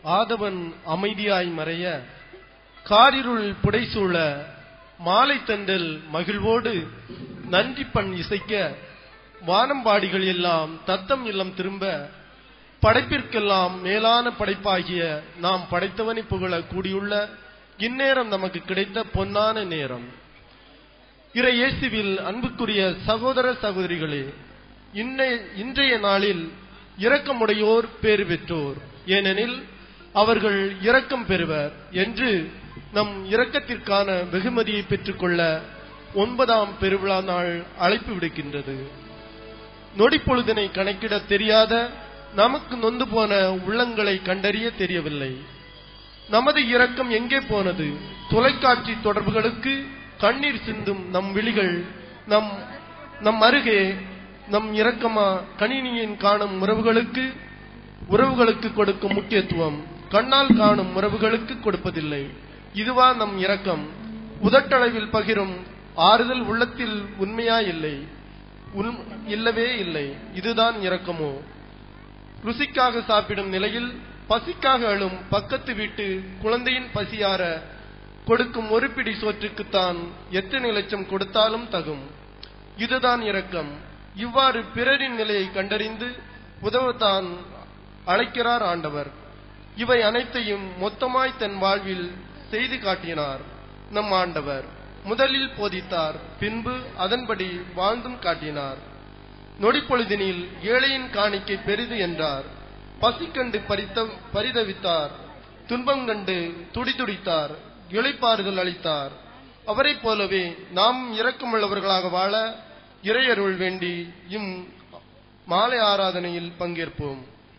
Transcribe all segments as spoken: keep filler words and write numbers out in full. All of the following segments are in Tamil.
ஆதவன் அமைதியாய் மறைய காரிருள் புடைசூழ மாலை தண்டல் மகிழ்வோடு நன்றி பண் இசைக்க வானம்பாடிகள் எல்லாம் தத்தம் இல்லம் திரும்ப படைப்பிற்கெல்லாம் மேலான படைப்பாகிய நாம் படைத்தவனை புகழ கூடியுள்ள இந்நேரம் நமக்கு கிடைத்த பொன்னான நேரம். இறை இயேசுவில் அன்புக்குரிய சகோதர சகோதரிகளே, இன்றைய நாளில் இரக்கமுடையோர் பேறு பெற்றோர், ஏனெனில் அவர்கள் இரக்கம் பெறுவர் என்று நம் இரக்கத்திற்கான வெகுமதியை பெற்றுக்கொள்ள ஒன்பதாம் பெருவிழா நாள் அழைப்பு விடுக்கின்றது. நொடிப்பொழுதினை கணக்கிட தெரியாத நமக்கு நொந்து போன உள்ளங்களை கண்டறிய தெரியவில்லை. நமது இரக்கம் எங்கே போனது? தொலைக்காட்சி தொடர்புகளுக்கு கண்ணீர் சிந்தும் நம் விழிகள் நம் நம் அருகே நம் இரக்கமா கணினியின் காணும் உறவுகளுக்கு உறவுகளுக்கு கொடுக்கும் முக்கியத்துவம் கண்ணால் காணும் உறவுகளுக்கு கொடுப்பதில்லை. இதுவா நம் இரக்கம்? உதட்டளவில் பகிரும் ஆறுதல் உள்ளத்தில் உண்மையா இல்லை, இல்லவே இல்லை. இதுதான் இரக்கமோ? ருசிக்காக சாப்பிடும் நிலையில் பசிக்காக அழும் பக்கத்து வீட்டு குழந்தையின் பசியார கொடுக்கும் ஒரு பிடி சோற்றுக்குத்தான் எத்தனை லட்சம் கொடுத்தாலும் தகும். இதுதான் இரக்கம். இவ்வாறு பிறரின் நிலையை கண்டறிந்து உதவத்தான் அழைக்கிறார் ஆண்டவர். இவை அனைத்தையும் மொத்தமாய் தன் வாழ்வில் செய்து காட்டினார் நம் ஆண்டவர். முதலில் போதித்தார், பின்பு அதன்படி வாழ்ந்தும் காட்டினார். நொடிப்பொழுதினில் ஏழையின் காணிக்கை பெரிது என்றார். பசி கண்டு பரிதவித்தார், துன்பம் கண்டு துடிதுடித்தார், இளைப்பாறுதல் அளித்தார். அவரை போலவே நாம் இரக்கமுள்ளவர்களாக வாழ இறையருள் வேண்டி இம் மாலை ஆராதனையில் பங்கேற்போம்.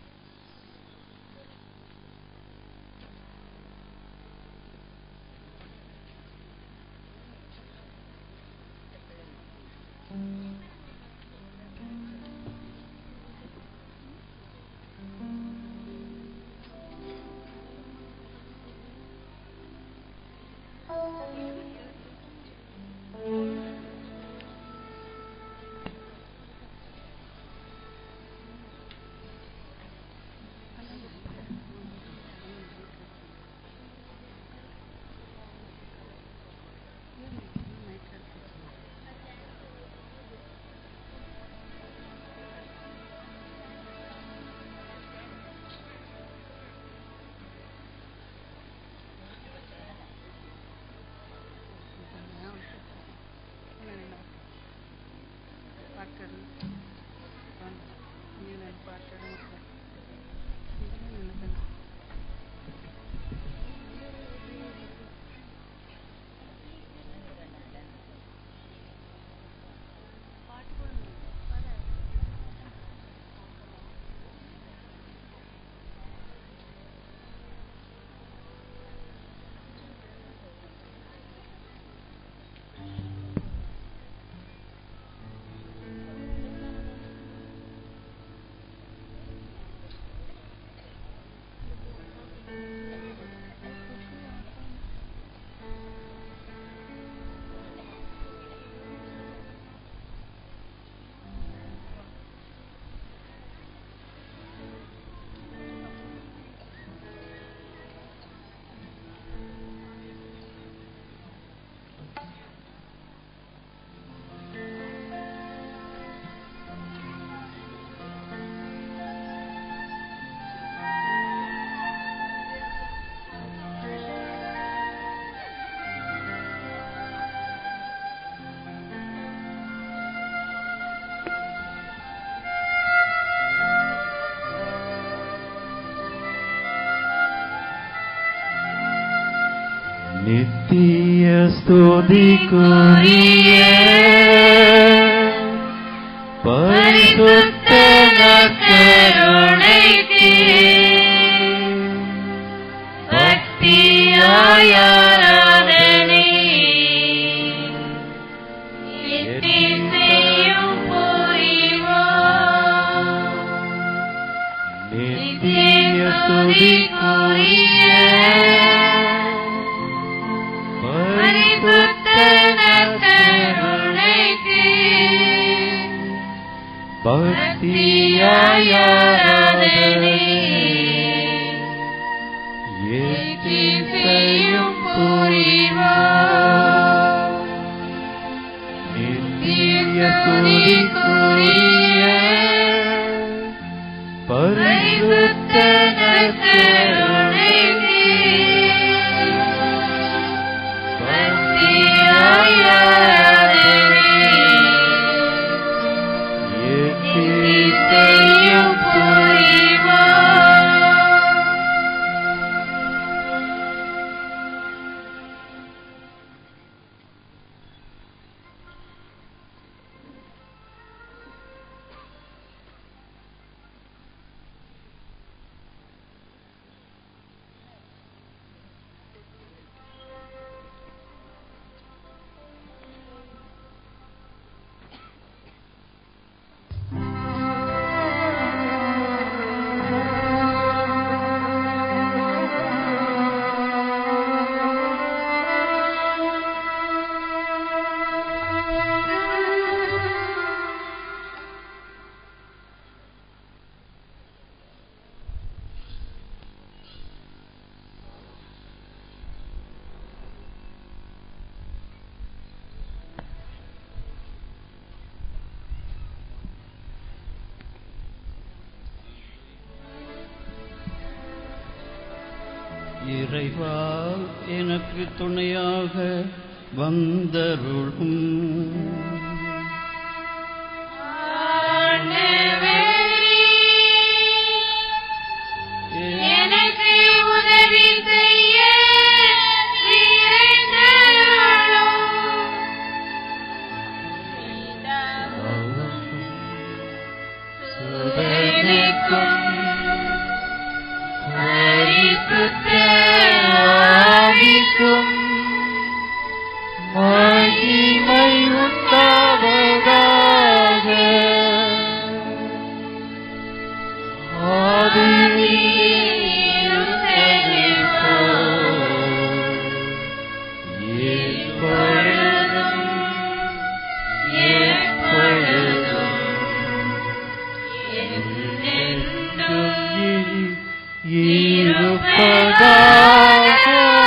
நித்திய ஸ்துதிக்குரிய பரிசுத்த நற்கருணைக்கு பக்தியாய் ஆராதனை எத்திசையும் புரிவோம். நித்திய ஸ்துதிக்குரிய பக்தியாய் ஆராதனை இறைவா எனக்கு துணையாக வந்தருளும். எனக்கு உதவி செய்ய ஆவிக்கும் மகிமை உண்டாவதாக. ஆதியில் இருந்தது போல் எப்பொழுதும் எப்பொழுதும் என்றென்றும் இருப்பதாக.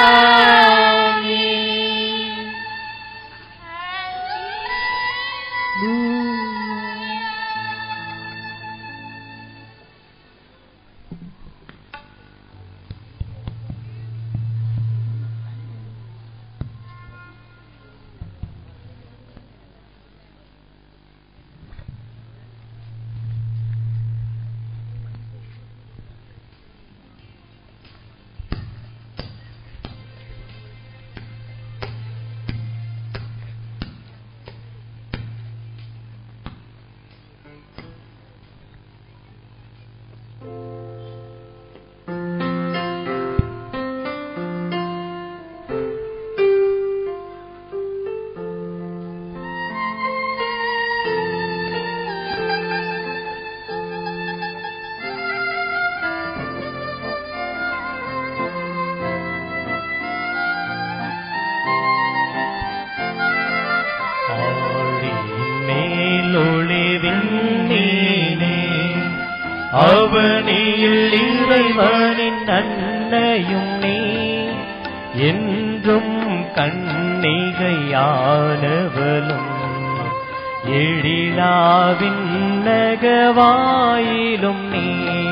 அவனியில் இறைவனின் அன்னையும் நீ என்றும் கன்னிகையானவளும் எழிலாவின் நகவாயிலும் நீ.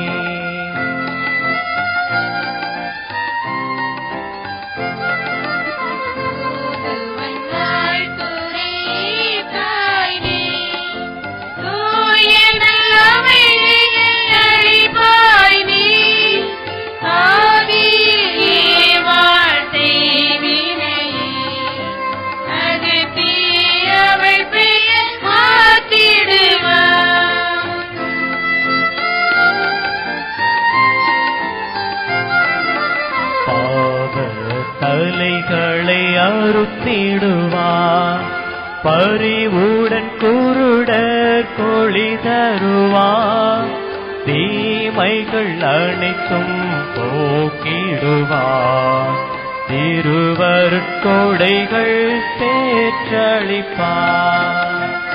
தலைகளை அறுத்திடுவார் பரிவுடன் குருடர் கொளி தருவார் தீமைகள் அனைத்தும் போக்கிடுவார் திருவருட்கொடைகள் பெற்றளிப்பார்.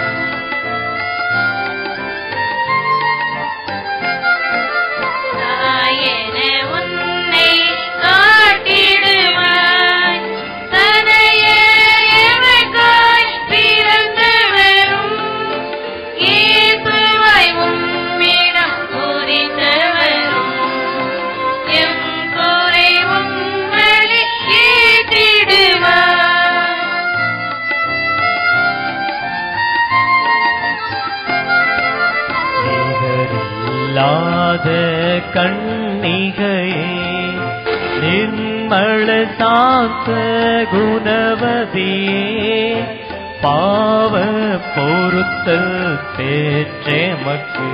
கண்ணிகையே நிர்மல சாந்த குணவதியே பாவ பொறுத்தல் பெற்றேமக்கு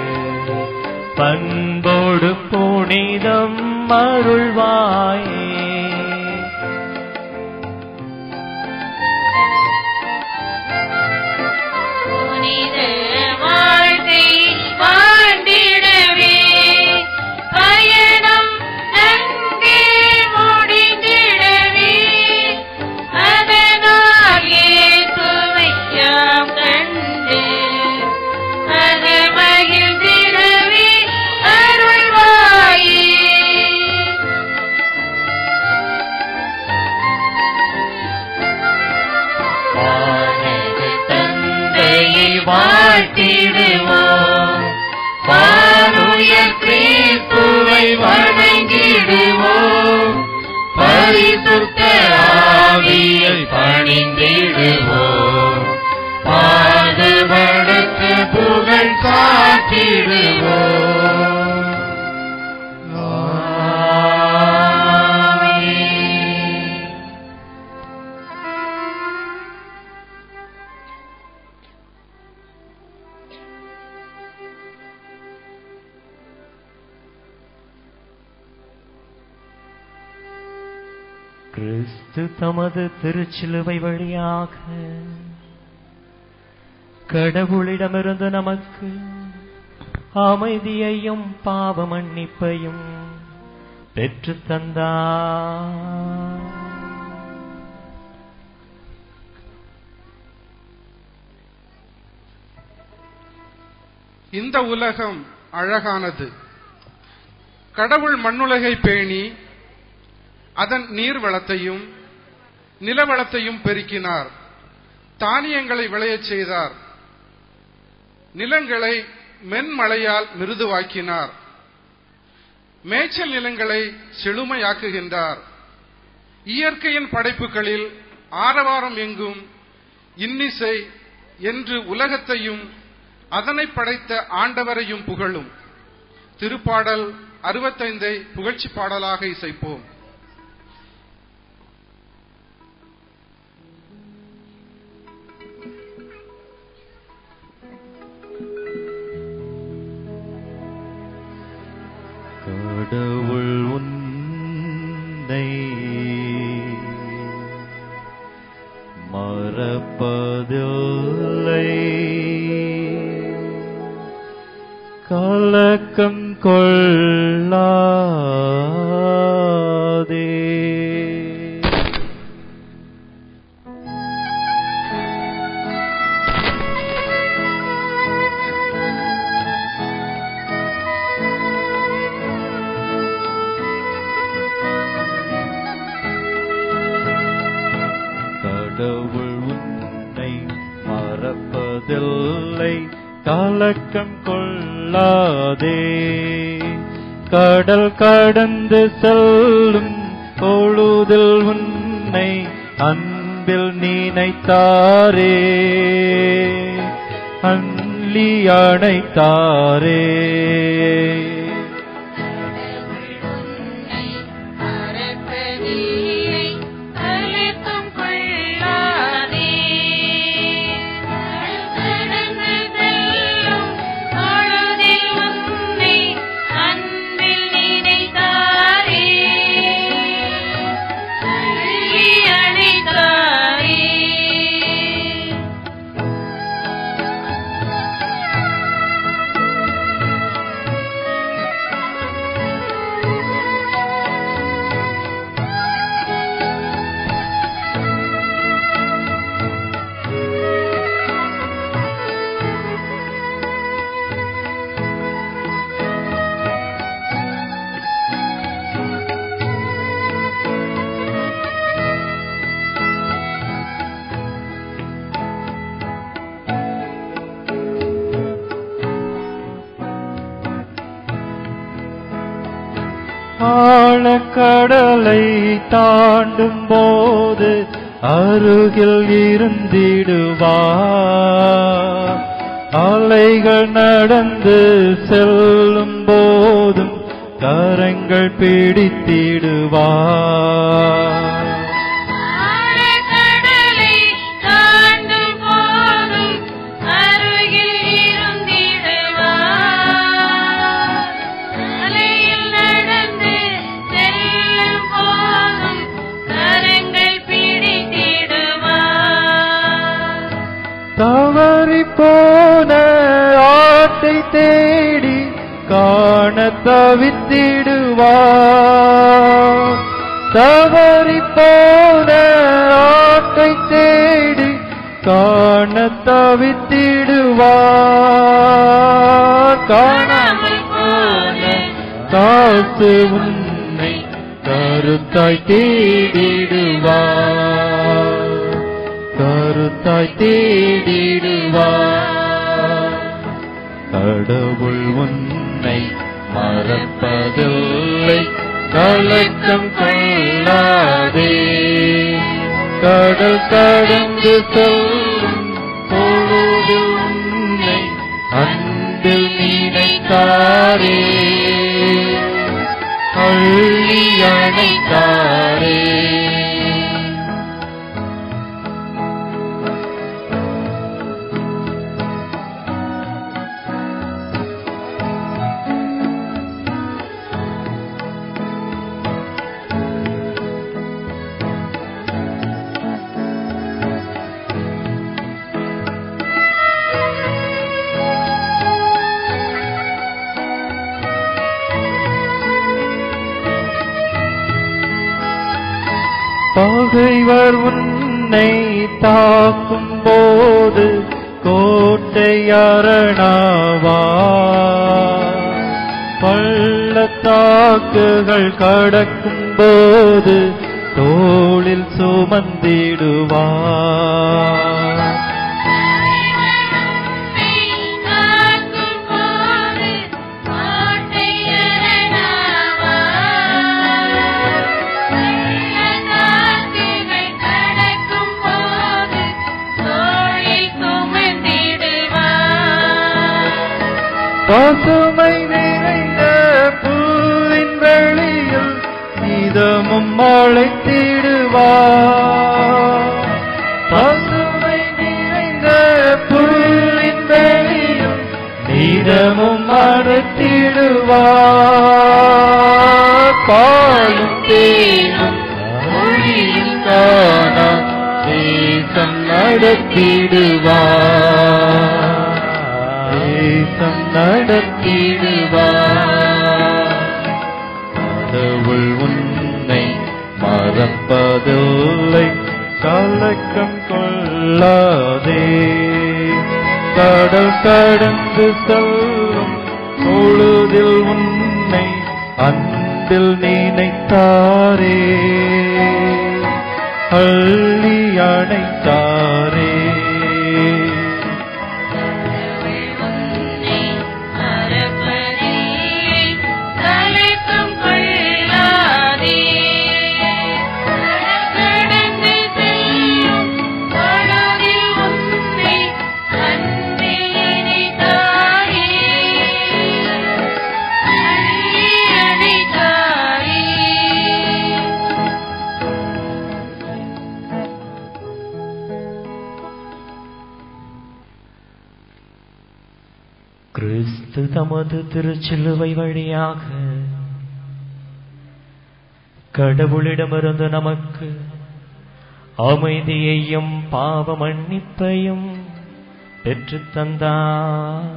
பண்போடு புனிதம் அருள்வாயே. வாழ்த்திடுவோம் பாருயர் கிறிஸ்துவை வணங்கிடுவோம் பரிசுத்த ஆவியை பணிந்திடுவோம், பாடுபடுத்து புகழ் சாற்றிடுவோம். கிறிஸ்து தமது திருச்சிலுவை வழியாக கடவுளிடமிருந்து நமக்கு அமைதியையும் பாவ மன்னிப்பையும் பெற்று தந்தார். இந்த உலகம் அழகானது. கடவுள் மண்ணுலகை பேணி அதன் நீர்வளத்தையும் நிலவளத்தையும் பெருக்கினார். தானியங்களை விளையச் செய்தார். நிலங்களை மென்மழையால் மிருதுவாக்கினார். மேய்ச்சல் நிலங்களை செழுமையாக்குகின்றார். இயற்கையின் படைப்புகளில் ஆரவாரம் எங்கும் இன்னிசை என்று உலகத்தையும் அதனை படைத்த ஆண்டவரையும் புகழும். திருப்பாடல் அறுபத்தைந்தை புகழ்ச்சி பாடலாக இசைப்போம். கடவுள் உன்னை மறப்பதில்லை, கலக்கம் கொள்ளாதே. கடவுள் உன்னை மறப்பதில்லை, கலக்கம் கொள்ளாதே. கடல் கடந்து செல்லும் பொழுதில் உன்னை அன்பில் நினைத்தாரே, அள்ளி அணைத்தாரே. ஆழக்கடலை தாண்டும் போது அருகில் இருந்திடுவார், அலைகள் நடந்து செல்லும் போதும் கரங்கள் பிடித்திடுவார். தவறி போன ஆட்டை தேடி காண தவித்திடுவார், தவறி போன ஆட்டை தேடி காண தவித்திடுவார். காணாமல் போன காசு உன்னை கருத்தாய் தேடிடுவார், கருத்தாய் தேடிடுவார். கடவுள் உன்னை மறப்பதில்லை, கலக்கம் கொள்ளாதே. கடல் கடந்து செல்லும் பொழுது உன்னை அன்பில் நினைத்தாரே, அள்ளி அணைத்தாரே. பகைவர் உன்னை தாக்கும் போது கோட்டை அரணாவா, பள்ளத்தாக்குகள் கடக்கும் போது தோளில் சுமந்திடுவார். பசுமை நிறைந்த புல்லின் வெளியில் இதமும் அழைத்திடுவார். பசுமை நிறைந்த புல்லின் வெளியில் இதமும் அழைத்திடுவார். பாலும் தேனும் மொழியும் காணா தேசம் நடத்திடுவார், தேசம் நடத்திடுவார். கடவுள் உன்னை மறப்பதில்லை, கலக்கம் கொள்ளாதே. கடல் கடந்து செல்லும் பொழுதில் உன்னை அன்பில் நினைத்தாரே, அள்ளி அணைத்தாரே. கிறிஸ்து தமது திருச்சிலுவை வழியாக கடவுளிடமிருந்து நமக்கு அமைதியையும் பாவ மன்னிப்பையும் பெற்றுத் தந்தார்.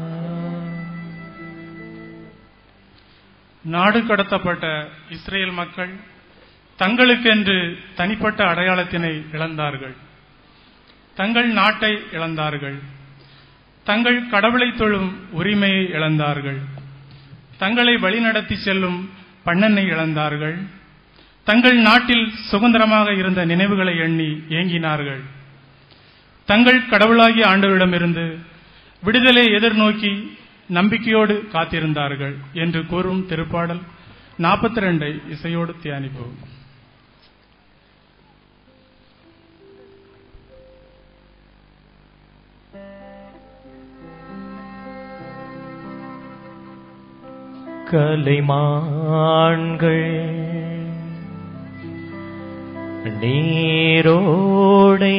நாடு கடத்தப்பட்ட இஸ்ரேல் மக்கள் தங்களுக்கென்று தனிப்பட்ட அடையாளத்தினை இழந்தார்கள். தங்கள் நாட்டை இழந்தார்கள். தங்கள் கடவுளை தொழும் உரிமையை இழந்தார்கள். தங்களை வழிநடத்தி செல்லும் பண்ணனை இழந்தார்கள். தங்கள் நாட்டில் சுதந்திரமாக இருந்த நினைவுகளை எண்ணி ஏங்கினார்கள். தங்கள் கடவுளாகிய ஆண்டவரிடமிருந்து விடுதலை எதிர்நோக்கி நம்பிக்கையோடு காத்திருந்தார்கள் என்று கூறும் திருப்பாடல் நாற்பத்தி ரெண்டை இசையோடு தியானிப்போம். கலைமான்கள் நீரோடை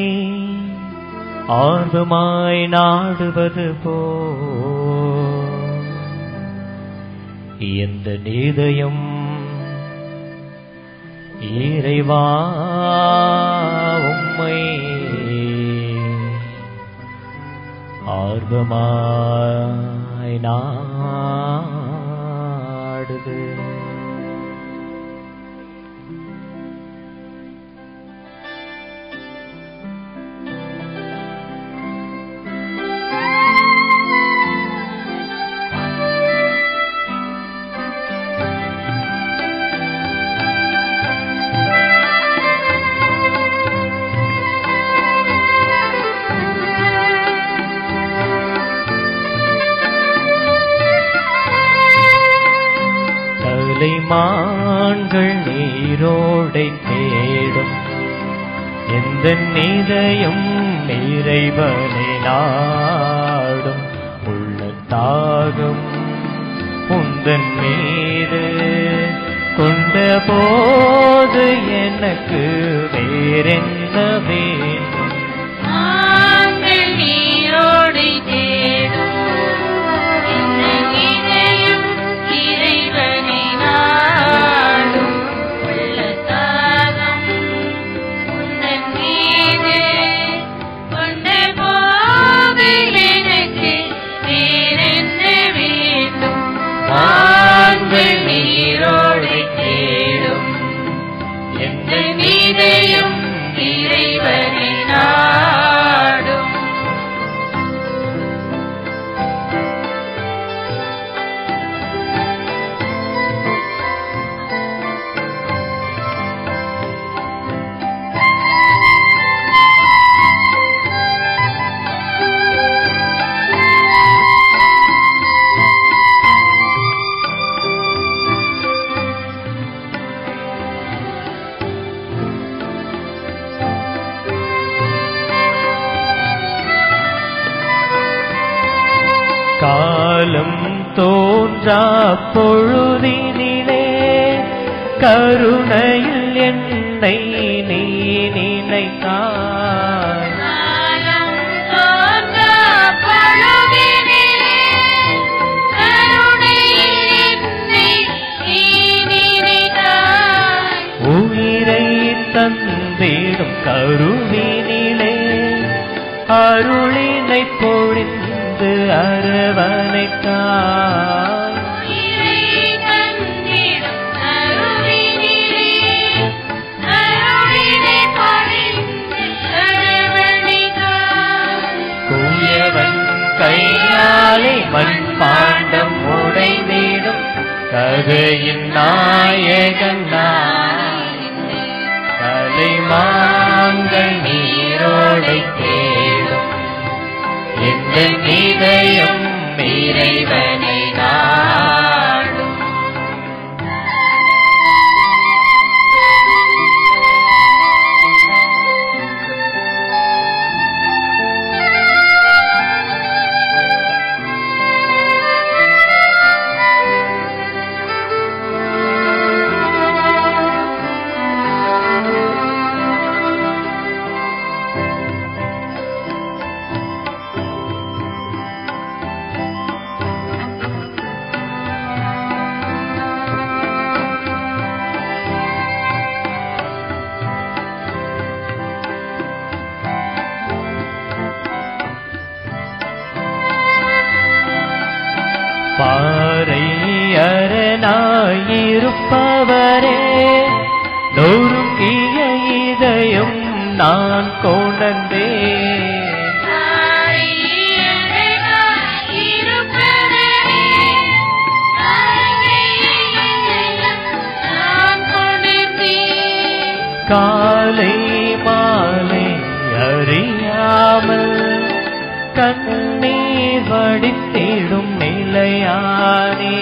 ஆர்வமாய் நாடுவது போ எந்த நீதயம் இறைவா உம்மை ஆர்வமாய் நாடுது. மான்கள் நீரோடை தேடும் எந்த இதயம் இறைவனை நாடும் உள்ளத்தாகும் உந்தன் மீது கொண்ட போது எனக்கு வேறென்ன வேண்டும்? நீரோடை தேடும் இதயம் இறைவனை நாடும் உள்ளத்தாகம் உந்தன் மீது கொண்ட போது எனக்கு வேறென்ன வேண்டும்? நீரோடை தேடும் எந்த இதயம் இறைவனை நாடும். காலம் தோன்றா பொழுதினிலே கருணையில் என்னை நீ நினைத்தாய். காலம் தோன்றா பொழுதினிலே கருணையில் என்னை நீ நினைத்தாய். உயிரை தந்திடும் கருவினிலே அருளினை பொழிந்து அரவணைத்தாய். உயிரை தந்திடும் கருவினிலே அருளினை பொழிந்து அரவணைத்தாய். கூயவன் கையாலே மண் பாண்டம் உடைந்திடும் கதையின் நாயகன் நான். கலைமான்கள் நீரோடை தேடும் எந்த இதயம் இறைவனை நாடும். பாறை அரணாயிருப்பவரே நொறுங்கிய இதயம் நான் கொண்டேன். காலை மாலை அறியாமல் கண்ணீர் வடித்திடும் நிலையானே.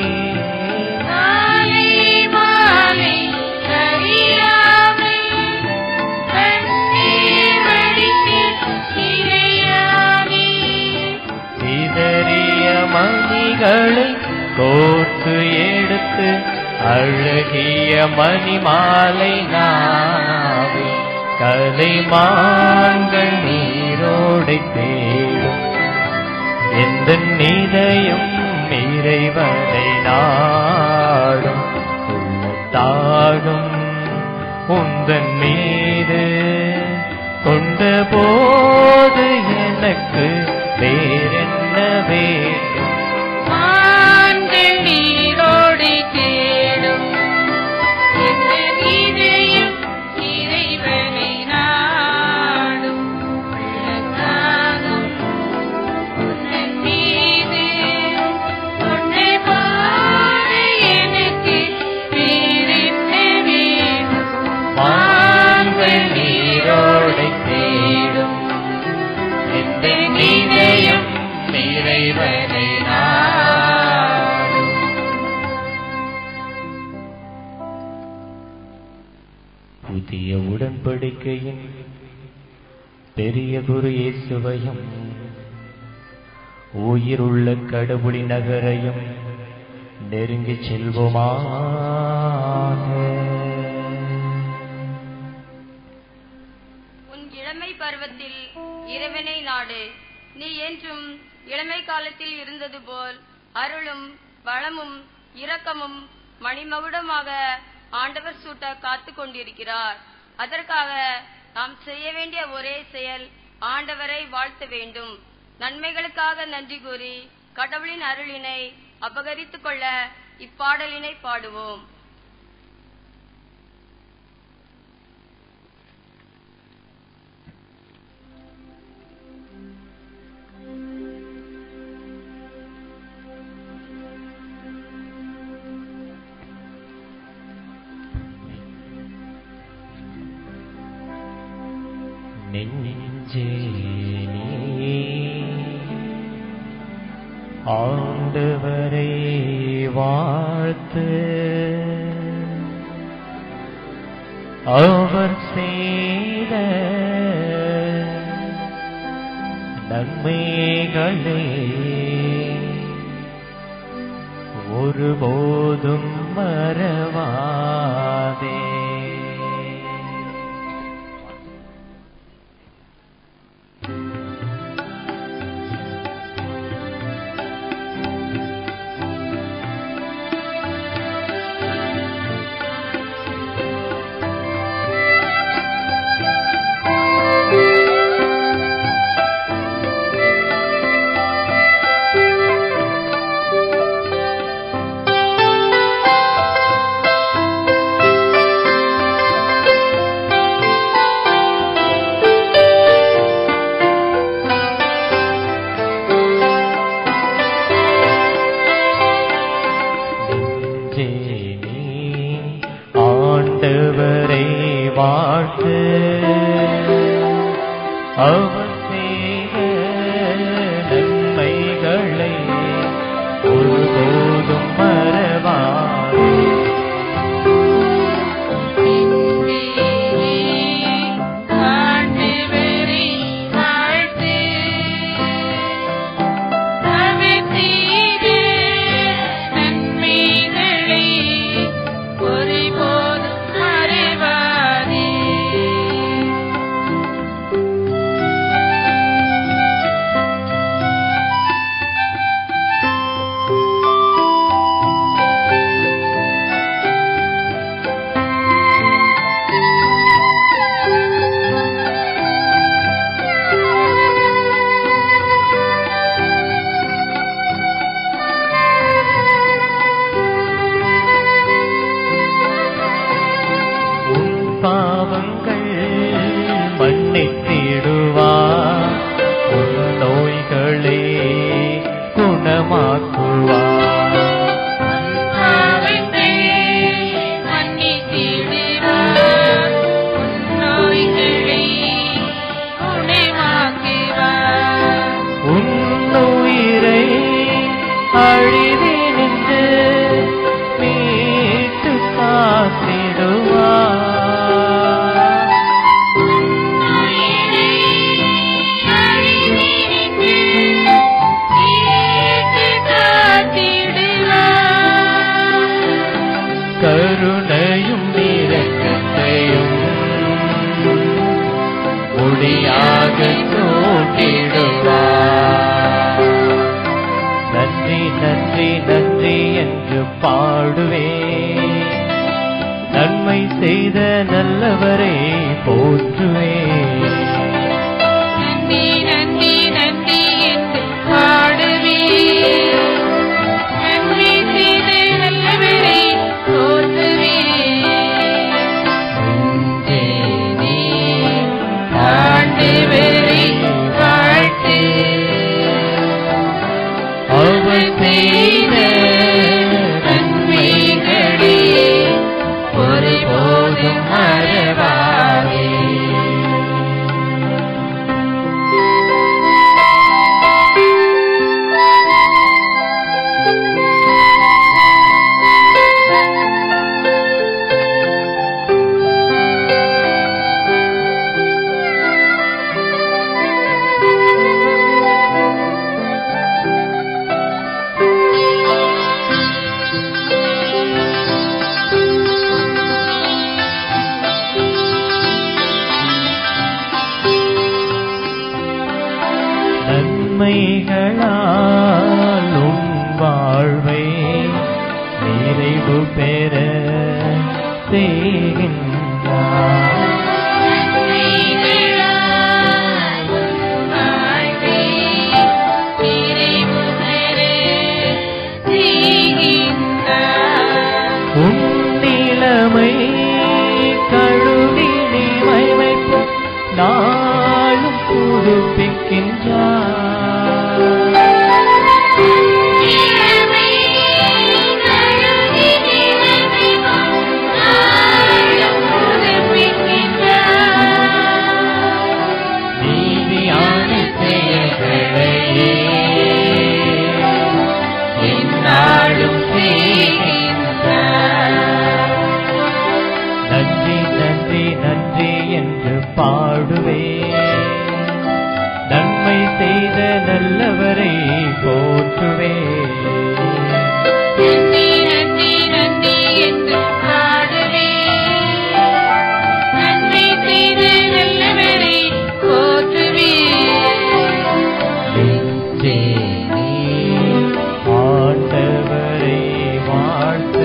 சிதறிய மணிகளை கோர்த்து எடுத்து அழகிய மணிமாலை நாவே கலைமான்கள் நீரோடை தேடும் எந்த இதயம் இறைவனை நாடும். உள்ளத்தாகும் உந்தன் மீது கொண்ட போது எனக்கு வேறென்ன வேண்டும்? நீரோடை தேடும் எந்த இதயம் இறைவனை நாடும். உள்ளத்தாகும் உந்தன் மீது கொண்ட போது எனக்கு வேறென்ன வேண்டும்? நீரோடை தேடும் எந்த இதயம் இறைவனை நாடும். புதிய உடன்படிக்கையின் பெரிய குரு இயேசுவையும் உயிருள்ள கடவுளின் நகரையும் நெருங்கிச் செல்வோமாக. உன் இளமை பருவத்தில் இறைவனை நாடு. நீ என்றும் இளமை காலத்தில் இருந்தது போல் அருளும் வளமும் இரக்கமும் மணிமகுடமாக ஆண்டவர் சூட்ட காத்து கொண்டிருக்கிறார். அதற்காக நாம் செய்ய வேண்டிய ஒரே செயல் ஆண்டவரை வாழ்த்த வேண்டும். நன்மைகளுக்காக நன்றி கூறி கடவுளின் அருளினை அபகரித்துக் கொள்ள இப்பாடலினை பாடுவோம். நெஞ்சே நீ ஆண்டவரை வாழ்த்து, அவர் செய்த நன்மைகளை ஒருபோதும் மறவாதே. அவர் செய்த நன்மைகளை ஒருபோதும் மறவாதே. பாவங்கள் மன்னித்திடுவார், உன் நோய்களை குணமாக்குவார். உன் உயிரை அழிவே நின்று மீட்டு காத்திடுவார். கருணையும் இரக்கத்தையும் முடியாக தோட்டிடுவார். நன்றி நன்றி நன்றி என்று பாடுவே, நன்மை செய்த நல்லவரை போற்றுவே. நன்றி நன்றி நன்றி என்று பாடுவே, நன்மை செய்த நல்லவரை போற்றுவே. ஆண்டவரை வாழ்த்து, அவர் செய்த நன்மைகளை ஒருபோதும் மறவாதே. நன்மைகளால் உன் வாழ்வை நிறைவு பெற செய்கின்றார். உன் நிலைமை கழுவி நீ மைமைப்பு நாளும் புதுப்பிக்கின்றார். நீதியான செயல்களையே எந்நாளும் நன்றி நன்றி நன்றி என்று பாடுவே. நன்மை செய்த நல்லவரை போற்றுவே. நன்றி நன்றி நன்றி என்று பாடுவே. நன்மை செய்த நல்லவரை போற்றுவே. ஆண்டவரை வாழ்த்து.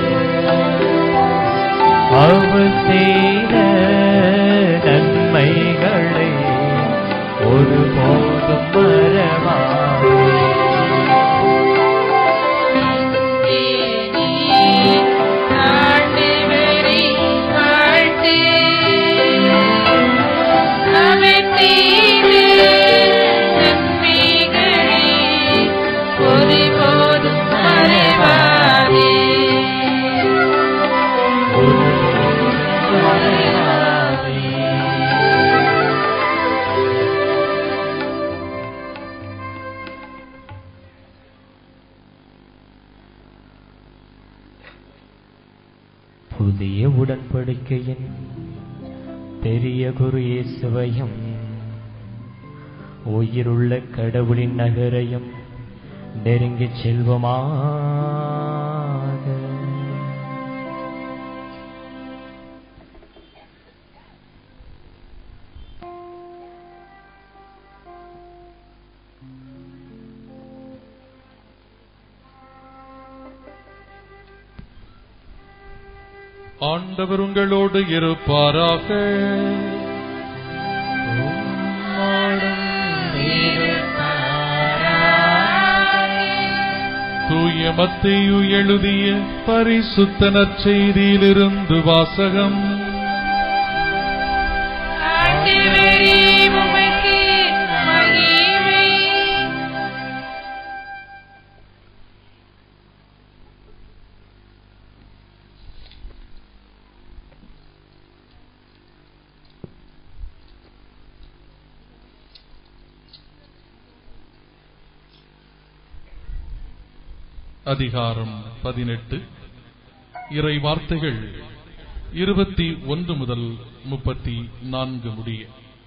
அவர் செய்த நன்மைகளை ஒருபோதும் மறவாதே. ஆண்டவரை வாழ்த்து. அவர் செய்த நன்மைகளை ஒருபோதும் மறவாதே. புதிய உடன்படிக்கையின் பெரிய குரு இயேசுவையும் உயிருள்ள கடவுளின் நகரையும் நெருங்கிச் செல்வமாக. ஆண்டவர் உங்களோடு இருப்பாராக. தூய மத்தேயு எழுதிய பரிசுத்த நற்செய்தியிலிருந்து வாசகம். ஆண்டவரே உமக்கு மகிமை. அதிகாரம் பதினெட்டு. இறை வார்த்தைகள் இருபத்தி ஒன்று முதல் முப்பத்தி நான்கு முடிய.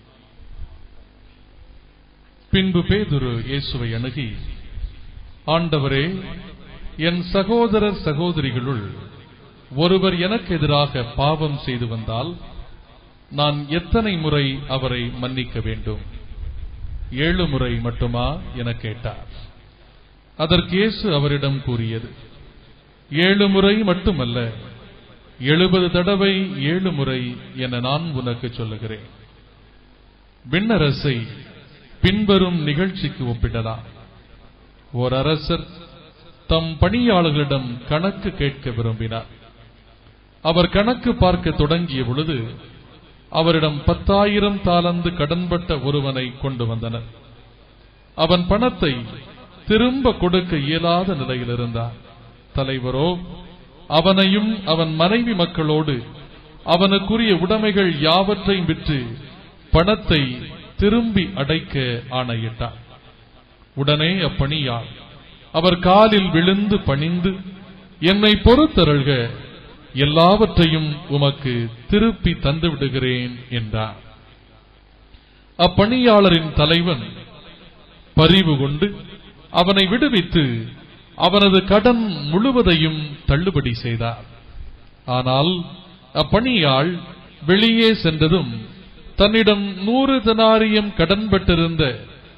பின்பு பேதுரு இயேசுவை அணுகி, ஆண்டவரே, என் சகோதரர் சகோதரிகளுள் ஒருவர் எனக்கு எதிராக பாவம் செய்து வந்தால் நான் எத்தனை முறை அவரை மன்னிக்க வேண்டும்? ஏழு முறை மட்டுமா என கேட்டார். அதற்கு இயேசு அவரிடம் கூறியது, ஏழு முறை மட்டுமல்ல, எழுபது தடவை ஏழு முறை என நான் உனக்கு சொல்லுகிறேன். விண்ணரசை பின்வரும் நிகழ்ச்சிக்கு ஒப்பிடலாம். ஓர் அரசர் தம் பணியாளர்களிடம் கணக்கு கேட்க விரும்பினார். அவர் கணக்கு பார்க்க தொடங்கிய பொழுது அவரிடம் பத்தாயிரம் தாலந்து கடன்பட்ட ஒருவனை கொண்டு வந்தனர். அவன் பணத்தை திரும்ப கொடுக்க இயலாத நிலையில் இருந்தார். தலைவரோ அவனையும் அவன் மனைவி மக்களோடு அவனுக்குரிய உடைமைகள் யாவற்றையும் விற்று பணத்தை திரும்பி அடைக்க ஆணையிட்டார். உடனே அப்பணியாள் அவர் காலில் விழுந்து பணிந்து, என்னை பொறுத்தருள்க, எல்லாவற்றையும் உமக்கு திருப்பி தந்து விடுகிறேன் என்றார். அப்பணியாளரின் தலைவன் பரிவு கொண்டு அவனை விடுவித்து அவனது கடன் முழுவதையும் தள்ளுபடி செய்தார். ஆனால் அப்பணியாள் வெளியே சென்றதும் தன்னிடம் நூறு தெனாரியம் கடன்பட்டிருந்த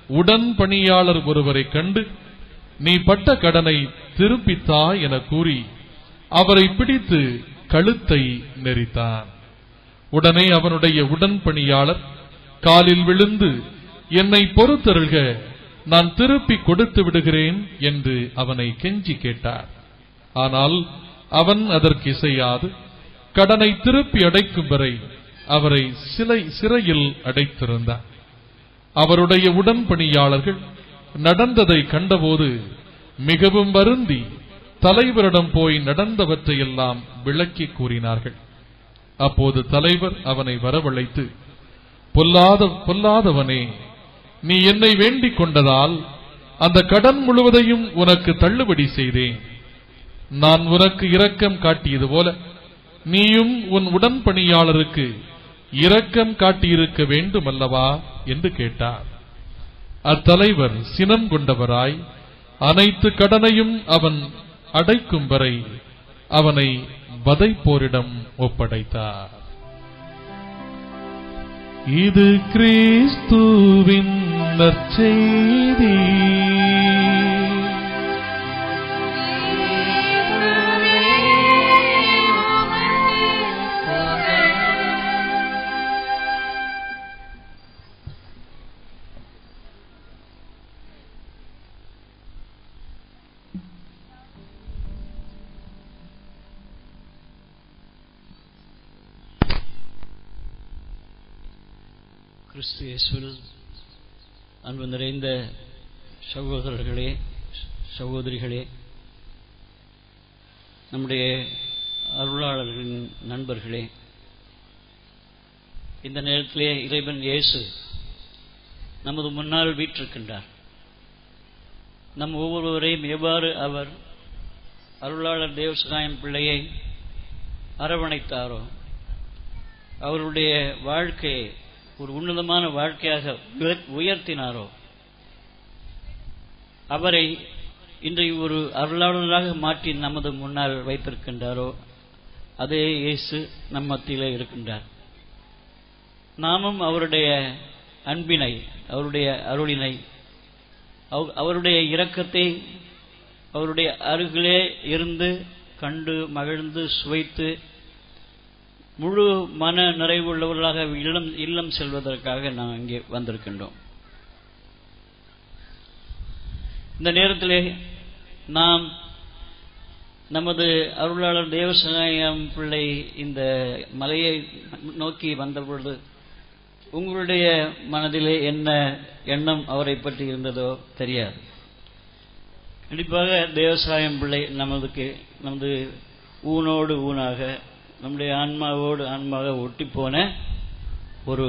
உடன் பணியாளர் ஒருவரை கண்டு, நீ பட்ட கடனை திருப்பித்தா என கூறி அவரை பிடித்து கழுத்தை நெரித்தான். உடனே அவனுடைய உடன் பணியாளர் காலில் விழுந்து, என்னை பொறுத்தருள்க, நான் திருப்பி கொடுத்து விடுகிறேன் என்று அவனை கெஞ்சி கேட்டார். ஆனால் அவன் அதற்கு இசையாது கடனை திருப்பி அடைக்கும் வரை அவரை சிலை சிறையில் அடைத்திருந்தார். அவருடைய உடன் பணியாளர்கள் நடந்ததை கண்டபோது மிகவும் வருந்தி தலைவரிடம் போய் நடந்தவற்றையெல்லாம் விளக்கி கூறினார்கள். அப்போது தலைவர் அவனை வரவழைத்து, பொல்லாத பொல்லாதவனே, நீ என்னை வேண்டிக் கொண்டதால் அந்த கடன் முழுவதையும் உனக்கு தள்ளுபடி செய்தேன். நான் உனக்கு இரக்கம் காட்டியது போல நீயும் உன் உடன் பணியாளருக்கு இரக்கம் காட்டியிருக்க வேண்டும் அல்லவா என்று கேட்டார். அத்தலைவர் சினம் கொண்டவராய் அனைத்து கடனையும் அவன் அடைக்கும் வரை அவனை வதைப்போரிடம் ஒப்படைத்தார். இது கிறிஸ்துவின் நற்செய்தி. கிறிஸ்து இயேசுவில் அன்பு நிறைந்த சகோதரர்களே, சகோதரிகளே, நம்முடைய அருளாளர்களின் நண்பர்களே, இந்த நேரத்திலே இறைவன் இயேசு நமது முன்னால் வீற்றிருக்கின்றார். நம் ஒவ்வொருவரையும் எவ்வாறு அவர் அருளாளர் தேவசகாயம் பிள்ளையை அரவணைத்தாரோ, அவருடைய வாழ்க்கையை ஒரு உன்னதமான வாழ்க்கையாக உயர்த்தினாரோ, அவரை இன்றைய ஒரு அருளாளராக மாற்றி நமது முன்னால் வைத்திருக்கின்றாரோ, அதே இயேசு நம் மத்தியிலே இருக்கின்றார். நாமும் அவருடைய அன்பினை, அவருடைய அருளினை, அவருடைய இரக்கத்தை அவருடைய அருகிலே இருந்து கண்டு மகிழ்ந்து சுவைத்து முழு மன நிறைவுள்ளவர்களாக இல்லம் இல்லம் செல்வதற்காக நாம் இங்கே வந்திருக்கின்றோம். இந்த நேரத்திலே நாம் நமது அருளாளர் தேவசகாயம் பிள்ளை இந்த மலையை நோக்கி வந்தபொழுது உங்களுடைய மனதிலே என்ன எண்ணம் அவரை பற்றி இருந்ததோ தெரியாது. கண்டிப்பாக தேவசகாயம் பிள்ளை நமதுக்கு நமது ஊனோடு ஊனாக, நம்முடைய ஆன்மாவோடு ஆன்மாக ஒட்டி போன ஒரு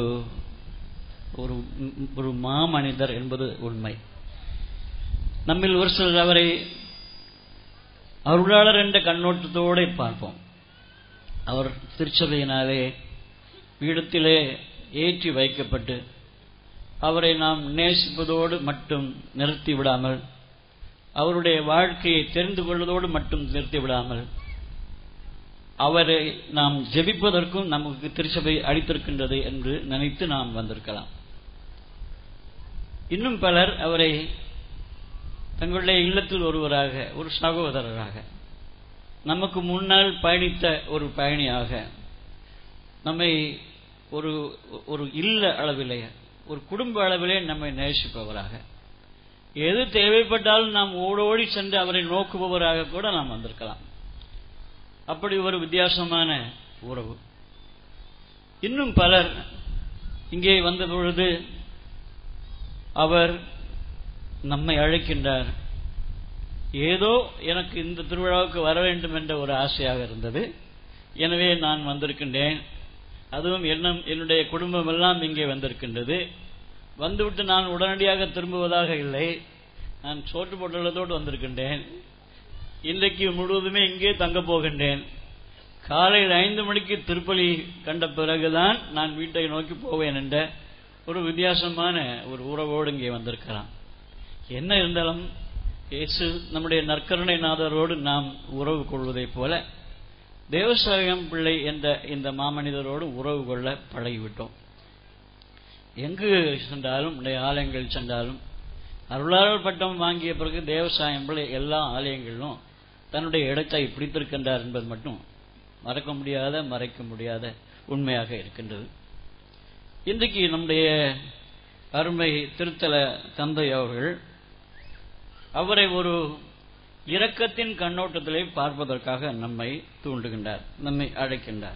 ஒரு மாமனிதர் என்பது உண்மை. நம்மில் ஒரு சிலர் அவரை அருளாளர் என்ற கண்ணோட்டத்தோடு பார்ப்போம். அவர் திருச்சபையினாலே பீடத்திலே ஏற்றி வைக்கப்பட்டு அவரை நாம் நேசிப்பதோடு மட்டும் நிறுத்தி விடாமல், அவருடைய வாழ்க்கையை தெரிந்து கொள்வதோடு மட்டும் நிறுத்தி விடாமல், அவரை நாம் ஜெபிப்பதற்கும் நமக்கு திருச்சபை அளித்திருக்கின்றது என்று நினைத்து நாம் வந்திருக்கலாம். இன்னும் பலர் அவரை தங்களுடைய இல்லத்தில் ஒருவராக, ஒரு சகோதரராக, நமக்கு முன்னால் பயணித்த ஒரு பயணியாக, நம்மை ஒரு ஒரு இல்ல அளவிலே, ஒரு குடும்ப அளவிலே நம்மை நேசிப்பவராக, எது தேவைப்பட்டாலும் நாம் ஓடோடி சென்று அவரை நோக்குபவராக கூட நாம் வந்திருக்கலாம். அப்படி ஒரு வித்தியாசமான உறவு. இன்னும் பலர் இங்கே வந்த பொழுது அவர் நம்மை அழைக்கின்றார். ஏதோ எனக்கு இந்த திருவிழாவுக்கு வர வேண்டும் என்ற ஒரு ஆசையாக இருந்தது, எனவே நான் வந்திருக்கின்றேன். அதுவும் என்ன, என்னுடைய குடும்பம் எல்லாம் இங்கே வந்திருக்கின்றது. வந்துவிட்டு நான் உடனடியாக திரும்புவதாக இல்லை, நான் சோற்று பொட்டலத்தோடு வந்திருக்கின்றேன். இன்றைக்கு முழுவதுமே இங்கே தங்க போகின்றேன். காலையில் ஐந்து மணிக்கு திருப்பலி கண்ட பிறகுதான் நான் வீட்டை நோக்கி போவேன் என்ற ஒரு வித்தியாசமான ஒரு உறவோடு இங்கே வந்திருக்கலாம். என்ன இருந்தாலும் இயேசு நம்முடைய நற்கருணை நாதரோடு நாம் உறவு கொள்வதைப் போல தேவசகாயம் பிள்ளை என்ற இந்த மாமனிதரோடு உறவு கொள்ள பழகிவிட்டோம். எங்கு சென்றாலும், நம்முடைய ஆலயங்கள் சென்றாலும் அருளாளர் பட்டம் வாங்கிய பிறகு தேவசாயம் பிள்ளை எல்லா ஆலயங்களிலும் தன்னுடைய இடத்தை பிடித்திருக்கின்றார் என்பது மட்டும் மறக்க முடியாத மறைக்க முடியாத உண்மையாக இருக்கின்றது. இன்றைக்கு நம்முடைய அருமை திருத்தல தந்தை அவர்கள் அவரை ஒரு இரக்கத்தின் கண்ணோட்டத்திலே பார்ப்பதற்காக நம்மை தூண்டுகின்றார், நம்மை அழைக்கின்றார்.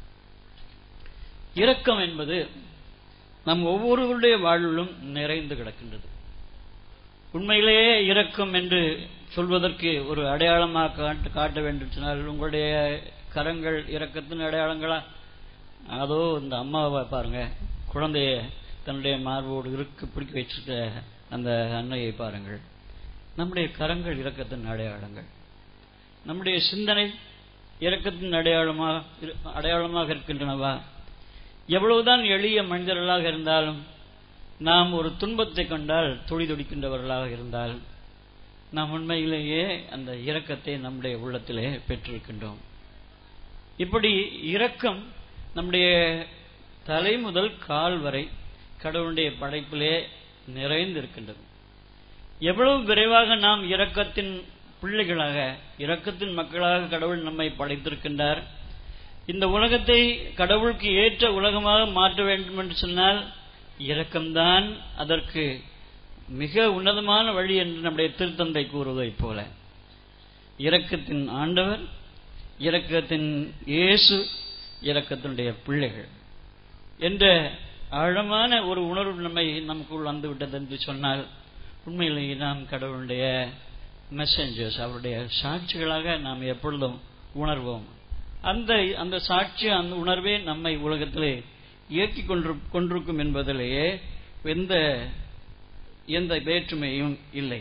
இரக்கம் என்பது நம் ஒவ்வொருவருடைய வாழ்விலும் நிறைந்து கிடக்கின்றது. உண்மையிலேயே இரக்கம் என்று சொல்வதற்கு ஒரு அடையாளமாக காட்ட வேண்டும் சொன்னால், உங்களுடைய கரங்கள் இரக்கத்தின் அடையாளங்களா? அதோ இந்த அம்மாவை பாருங்க, குழந்தைய தன்னுடைய மார்போடு இருக்கு பிடிக்க வச்சிருக்க அந்த அன்னையை பாருங்கள். நம்முடைய கரங்கள் இரக்கத்தின் அடையாளங்கள். நம்முடைய சிந்தனை இரக்கத்தின் அடையாளமாக அடையாளமாக இருக்கின்றனவா? எவ்வளவுதான் எளிய மனிதர்களாக இருந்தாலும், நாம் ஒரு துன்பத்தை கண்டால் துடி துடிக்கின்றவர்களாக இருந்தால், நாம் உண்மையிலேயே அந்த இரக்கத்தை நம்முடைய உள்ளத்திலே பெற்றிருக்கின்றோம். இப்படி இரக்கம் நம்முடைய தலை முதல் கால் வரை கடவுளுடைய படைப்பிலே நிறைந்திருக்கின்றது. எவ்வளவு விரைவாக நாம் இரக்கத்தின் பிள்ளைகளாக, இரக்கத்தின் மக்களாக கடவுள் நம்மை படைத்திருக்கின்றார். இந்த உலகத்தை கடவுளுக்கு ஏற்ற உலகமாக மாற்ற வேண்டும் என்று சொன்னால் இரக்கம்தான் அதற்கு மிக உன்னதமான வழி என்று நம்முடைய திருத்தந்தை கூறுவதைப் போல, இரக்கத்தின் ஆண்டவர், இரக்கத்தின் இயேசு, இரக்கத்தினுடைய பிள்ளைகள் என்ற ஆழமான ஒரு உணர்வு நம்மை நமக்குள் வந்துவிட்டது என்று சொன்னால், உண்மையிலேயே நாம் கடவுளுடைய மெசஞ்சர்ஸ், அவருடைய சாட்சிகளாக நாம் எப்பொழுதும் உணர்வோம். அந்த அந்த சாட்சி, அந்த உணர்வே நம்மை உலகத்திலே இயக்கிக் கொண்டு கொண்டிருக்கும் என்பதிலேயே எந்த எந்த வேற்றுமையும் இல்லை.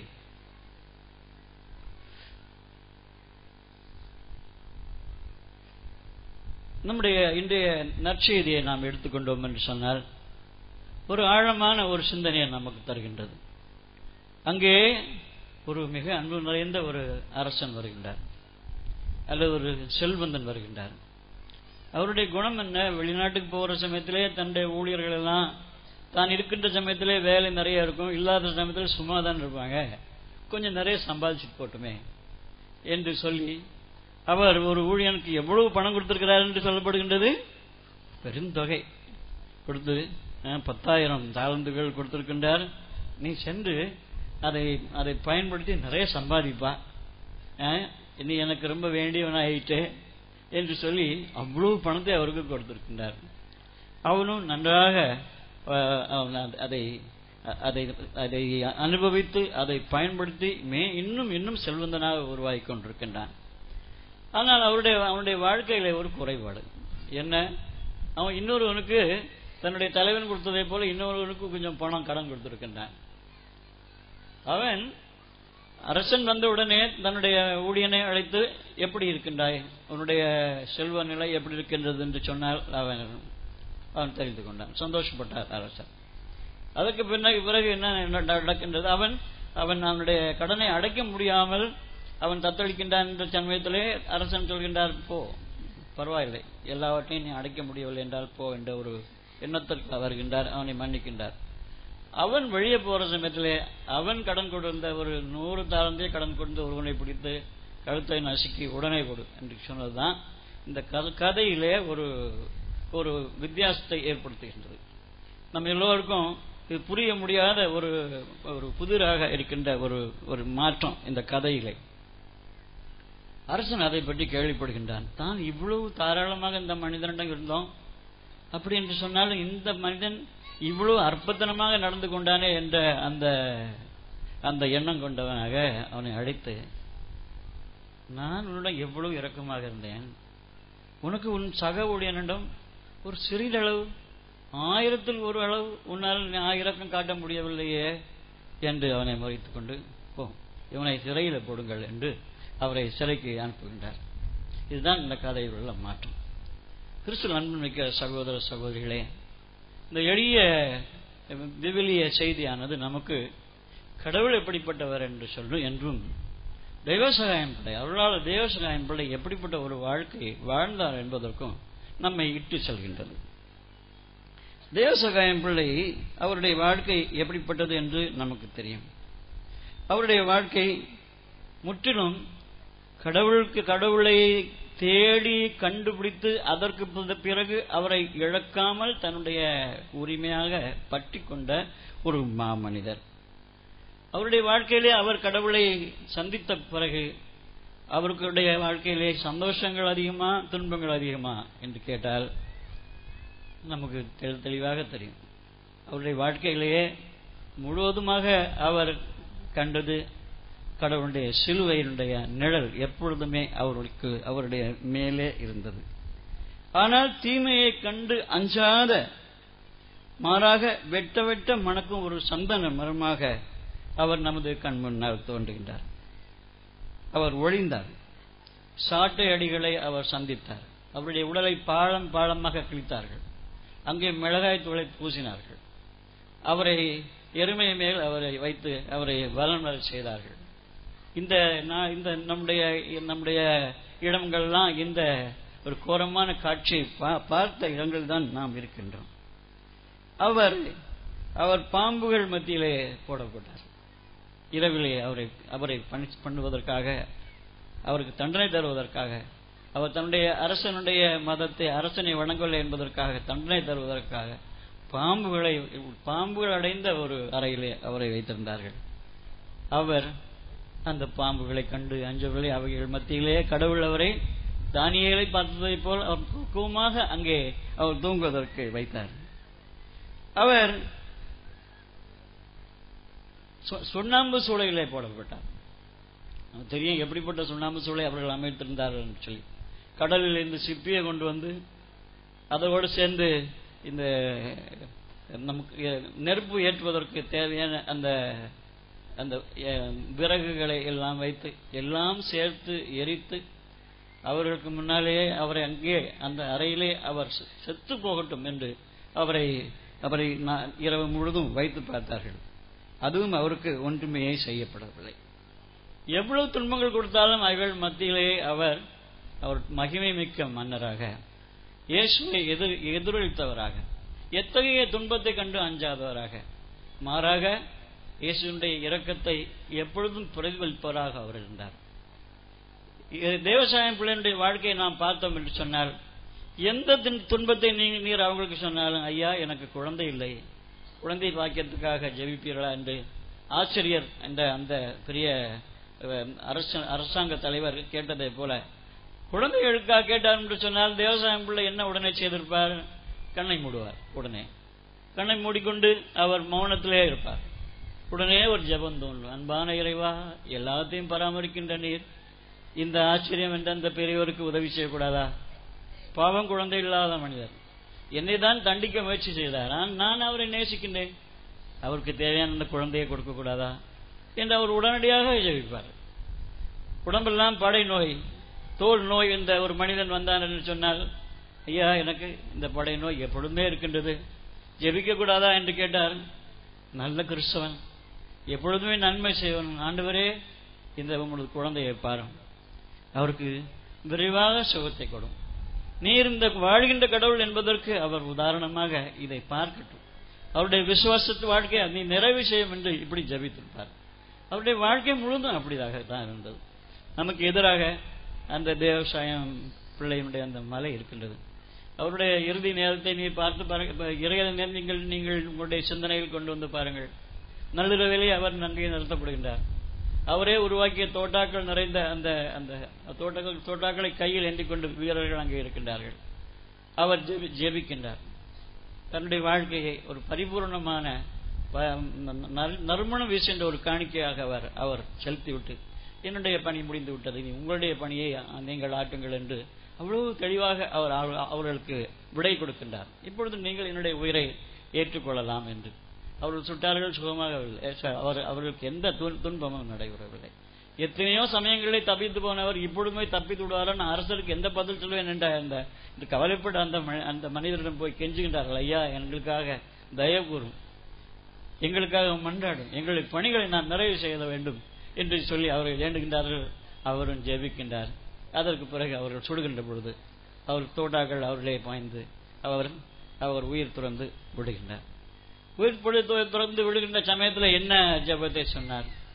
நம்முடைய இன்றைய நற்செய்தியை நாம் எடுத்துக்கொண்டோம் என்று சொன்னால், ஒரு ஆழமான ஒரு சிந்தனையை நமக்கு தருகின்றது. அங்கே ஒரு மிக அன்பு நிறைந்த ஒரு அரசன் வருகின்றார், அல்லது ஒரு செல்வந்தன் வருகின்றார். அவருடைய குணம் என்ன? வெளிநாட்டுக்கு போகிற சமயத்திலே தன்னுடைய ஊழியர்கள் எல்லாம் தான் இருக்கின்ற சமயத்திலே வேலை நிறைய இருக்கும், இல்லாத சமயத்தில் சும்மா தான் இருப்பாங்க, கொஞ்சம் நிறைய சம்பாதிச்சுட்டு போட்டுமே என்று சொல்லி அவர் ஒரு ஊழியனுக்கு எவ்வளவு பணம் கொடுத்திருக்கிறார் என்று சொல்லப்படுகின்றது? பெருந்தொகை கொடுத்து பத்தாயிரம் தாளந்துகள் கொடுத்திருக்கின்றார். நீ சென்று அதை அதை பயன்படுத்தி நிறைய சம்பாதிப்பா, நீ எனக்கு ரொம்ப வேண்டியவனாயிட்டே என்று சொல்லி அவ்வளவு பணத்தை அவருக்கு கொடுத்திருக்கின்றார். அவனும் நன்றாக அதை அதை அதை அனுபவித்து அதை பயன்படுத்தி மே இன்னும் இன்னும் செல்வந்தனாக உருவாகி கொண்டிருக்கின்றான். ஆனால் அவருடைய அவனுடைய வாழ்க்கையில ஒரு குறைபாடு என்ன? அவன் இன்னொருவனுக்கு தன்னுடைய தலைவன் கொடுத்ததை போல இன்னொருவனுக்கு கொஞ்சம் பணம் கடன் கொடுத்திருக்கின்றான். அவன் அரசன் வந்த உடனே தன்னுடைய ஊழியனை அழைத்து, எப்படி இருக்கின்றாய், உன்னுடைய செல்வ நிலை எப்படி இருக்கின்றது என்று சொன்னால் அவன் அவன் தெரிந்து கொண்டான், சந்தோஷப்பட்டார் அரசன். அதற்கு பிறகு பிறகு என்ன நடக்கின்றது? அவன் அவன் அவனுடைய கடனை அடைக்க முடியாமல் அவன் தத்தளிக்கின்றான் என்ற சமயத்திலே அரசன் சொல்கின்றார், போ, பரவாயில்லை, எல்லாவற்றையும் நீ அடைக்க முடியவில்லை என்றால் போ என்ற ஒரு எண்ணத்திற்கு வருகின்றார். அவனை மன்னிக்கின்றார். அவன் வெளியே போற சமயத்திலே அவன் கடன் கொடுத்த ஒரு நூறு தாளந்தே கடன் கொடுத்து ஒருவனை பிடித்து கழுத்தை நசுக்கி உடனே கொடு என்று சொன்னதுதான் இந்த கதையிலே ஒரு ஒரு வித்தியாசத்தை ஏற்படுத்துகின்றது. நம்ம எல்லோருக்கும் இது புரிய முடியாத ஒரு ஒரு புதிராக இருக்கின்ற ஒரு ஒரு மாற்றம் இந்த கதையிலே. அரசன் அதை பற்றி கேள்விப்படுகின்றான். தான் இவ்வளவு தாராளமாக இந்த மனிதனிடம் இருந்தோம், அப்படி என்று சொன்னாலும் இந்த மனிதன் இவ்வளவு அற்பத்தனமாக நடந்து கொண்டானே என்ற அந்த அந்த எண்ணம் கொண்டவனாக அவனை அழைத்து, நான் உன்னிடம் எவ்வளவு இரக்கமாக இருந்தேன், உனக்கு உன் சக ஊழியனிடம் ஒரு சிறிதளவு, ஆயிரத்தில் ஒரு அளவு உன்னால் நான் இரக்கம் காட்ட முடியவில்லையே என்று அவனை முறைத்துக் கொண்டு, போ, இவனை சிறையில போடுங்கள் என்று அவரை சிறைக்கு அனுப்புகின்றார். இதுதான் இந்த கதையில் உள்ள மாற்றம். கிறிஸ்துவ அன்புமிக்க சகோதர சகோதரிகளே, இந்த எளிய விவிலிய செய்தியானது நமக்கு கடவுள் எப்படிப்பட்டவர் என்று சொல்லும் என்றும், தெய்வசகாயம் பிள்ளை, அவர்களால் தெய்வசகாயம் பிள்ளை எப்படிப்பட்ட ஒரு வாழ்க்கை வாழ்ந்தார் என்பதற்கும் நம்மை இட்டு செல்கின்றது. தேவசகாயம் பிள்ளை அவருடைய வாழ்க்கை எப்படிப்பட்டது என்று நமக்கு தெரியும். அவருடைய வாழ்க்கை முற்றிலும் கடவுளுக்கு கடவுளை தேடி கண்டுபிடித்து அதற்கு பிறகு அவரை இழக்காமல் தன்னுடைய உரிமையாக பற்றி கொண்ட ஒரு மாமனிதர். அவருடைய வாழ்க்கையிலே அவர் கடவுளை சந்தித்த பிறகு அவருடைய வாழ்க்கையிலே சந்தோஷங்கள் அதிகமா துன்பங்கள் அதிகமா என்று கேட்டால் நமக்கு தெளிவாக தெரியும். அவருடைய வாழ்க்கையிலேயே முழுவதுமாக அவர் கண்டது கடவுளுடைய சிலுவையினுடைய நிழல் எப்பொழுதுமே அவருக்கு அவருடைய மேலே இருந்தது. ஆனால் தீமையை கண்டு அஞ்சாத, மாறாக வெட்ட வெட்ட மணக்கும் ஒரு சந்தன மரமாக அவர் நமது கண் முன்னால் தோன்றுகின்றார். அவர் ஒழிந்தார். சாட்டை அடிகளை அவர் சந்தித்தார். அவருடைய உடலை பாழம் பாழமாக கிழித்தார்கள். அங்கே மிளகாய் தூளை பூசினார்கள். அவரை எருமை மேல் அவரை வைத்து அவரை வலம் வர செய்தார்கள். இந்த இந்த நம்முடைய நம்முடைய இடங்கள்லாம் இந்த ஒரு கோரமான காட்சியை பார்த்த இடங்கள் தான் நாம் இருக்கின்றோம். அவர் அவர் பாம்புகள் மத்தியிலே போடப்பட்டார். இரவிலே அவரை அவரை பண்ணுவதற்காக, அவருக்கு தண்டனை தருவதற்காக, அவர் தன்னுடைய அரசனுடைய மதத்தை அரசனை வணங்கவில்லை என்பதற்காக தண்டனை தருவதற்காக பாம்புகளை பாம்புகள் அடைந்த ஒரு அறையிலே அவரை வைத்திருந்தார்கள். அவர் அந்த பாம்புகளை கண்டு அஞ்சவில்லை. அவைகள் மத்தியிலே கடவுள் அவரை தானியேலை பார்த்ததை போல் அவர் தூக்கமாக அங்கே அவர் தூங்குவதற்கு வைத்தார். அவர் சுண்ணாம்பு சூளையிலே போடப்பட்டார். தெரியும் எப்படிப்பட்ட சுண்ணாம்பு சூளை அவர்கள் அமைத்திருந்தார்கள் என்று சொல்லி. கடலில் இருந்து சிப்பியை கொண்டு வந்து அதோடு சேர்ந்து இந்த நமக்கு நெருப்பு ஏற்றுவதற்கு தேவையான அந்த அந்த விறகுகளை எல்லாம் வைத்து எல்லாம் சேர்த்து எரித்து அவர்களுக்கு முன்னாலேயே அவரை அங்கே அந்த அறையிலே அவர் செத்து போகட்டும் என்று அவரை அவரை இரவு முழுதும் வைத்து பார்த்தார்கள். அதுவும் அவருக்கு ஒன்றுமே செய்யப்படவில்லை. எவ்வளவு துன்பங்கள் கொடுத்தாலும் அவர்கள் மத்தியிலே அவர் அவர் மகிமை மிக்க மன்னராக, இயேசுவை எதிர் எதிரொலித்தவராக, எத்தகைய துன்பத்தை கண்டு அஞ்சாதவராக, மாறாக இயேசுடைய இரக்கத்தை எப்பொழுதும் பிரதிபலிப்பவராக அவர் இருந்தார். தேவசாயம் பிள்ளைகளுடைய வாழ்க்கையை நாம் பார்த்தோம் என்று சொன்னால், எந்த துன்பத்தை நீர் அவங்களுக்கு சொன்னாலும், ஐயா எனக்கு குழந்தை இல்லை, குழந்தை வாக்கியத்துக்காக ஜெபிப்பீர்களா என்று ஆசிரியர் என்ற அந்த பெரிய அரசாங்க தலைவர் கேட்டதை போல குழந்தைகளுக்காக கேட்டார் என்று சொன்னால் தேவசாயம் பிள்ளை என்ன உடனே செய்திருப்பார்? கண்ணை மூடுவார். உடனே கண்ணை மூடிக்கொண்டு அவர் மௌனத்திலே இருப்பார். உடனே ஒரு ஜெபம் தோன்றும். அன்பான இறைவா, எல்லாத்தையும் பராமரிக்கின்ற நீர் இந்த ஆச்சரியம் என்ற அந்த பெரியவருக்கு உதவி செய்யக்கூடாதா? பாவம் குழந்தை இல்லாத மனிதர், என்னை தான் தண்டிக்க முயற்சி செய்தார், நான் அவரை நேசிக்கின்றேன், அவருக்கு தேவையான அந்த குழந்தையை கொடுக்க கூடாதா என்று அவர் உடனடியாக ஜெபிப்பார். உடம்பெல்லாம் படை நோய், தோல் நோய் என்ற ஒரு மனிதன் வந்தான் என்று சொன்னால், ஐயா எனக்கு இந்த படை நோய் எப்பொழுதுமே இருக்கின்றது, ஜெபிக்க கூடாதா என்று கேட்டார். நல்ல கிறிஸ்தவன், எப்பொழுதுமே நன்மை செய்வன், ஆண்டவரே இந்த உங்களது குழந்தையை பாரும், அவருக்கு விரைவாக சுகத்தை கொடும், நீர் இந்த வாழ்கின்ற கடவுள் என்பதற்கு அவர் உதாரணமாக இதை பார்க்கட்டும், அவருடைய விசுவாசத்து வாழ்க்கையை நீ நிறைவு செய்யும் என்று இப்படி ஜபித்திருப்பார். அவருடைய வாழ்க்கை முழுதும் அப்படிதாக தான் இருந்தது. நமக்கு எதிராக அந்த தேவசாயம் பிள்ளையினுடைய அந்த மலை இருக்கின்றது. அவருடைய இறுதி நேரத்தை நீ பார்த்து பாருங்கள், இறைய நேரம் நீங்கள் நீங்கள் உங்களுடைய சிந்தனையில் கொண்டு வந்து பாருங்கள். நள்ளிரவிலே அவர் நன்றியை நடத்தப்படுகின்றார். அவரே உருவாக்கிய தோட்டாக்கள் நிறைந்த அந்த அந்த தோட்டாக்கள் தோட்டாக்களை கையில் ஏந்திக் கொண்டு வீரர்கள் அங்கே இருக்கின்றார்கள். அவர் ஜெபிக்கின்றார். தன்னுடைய வாழ்க்கையை ஒரு பரிபூர்ணமான நறுமணம் வீசுகின்ற ஒரு காணிக்கையாக அவர் அவர் செலுத்திவிட்டு, என்னுடைய பணி முடிந்து விட்டது, இனி உங்களுடைய பணியை நீங்கள் ஆட்டுங்கள் என்று அவ்வளவு தெளிவாக அவர் அவர்களுக்கு விடை கொடுக்கின்றார். இப்பொழுது நீங்கள் என்னுடைய உயிரை ஏற்றுக்கொள்ளலாம் என்று. அவர்கள் சுட்டார்கள், சுகமாக அவர் அவர்களுக்கு எந்த துன்பமும் நடைபெறவில்லை. எத்தனையோ சமயங்களில் தப்பித்து போனவர் இப்பொழுதுமே தப்பித்து விடுவார். அரசருக்கு எந்த பதில் சொல்வேன் என்ற அந்த கவலைப்பட்ட அந்த அந்த மனிதரிடம் போய் கெஞ்சுகின்றார்கள், ஐயா எங்களுக்காக தயவு கூறும், எங்களுக்காக மன்றாடும், எங்களுடைய பணிகளை நான் நிறைவு செய்ய வேண்டும் என்று சொல்லி அவர்கள் வேண்டுகின்றார்கள். அவரும் ஜெபிக்கின்றார். அதற்கு பிறகு அவர்கள் சுடுகின்ற பொழுது அவர் தோட்டாக்கள் அவர்களே பாய்ந்து அவர் அவர் உயிர் துறந்து விடுகின்றார். உயிர் துறந்து விடுகின்ற சமயத்தில் என்ன ஜெபத்தை சொன்னார்?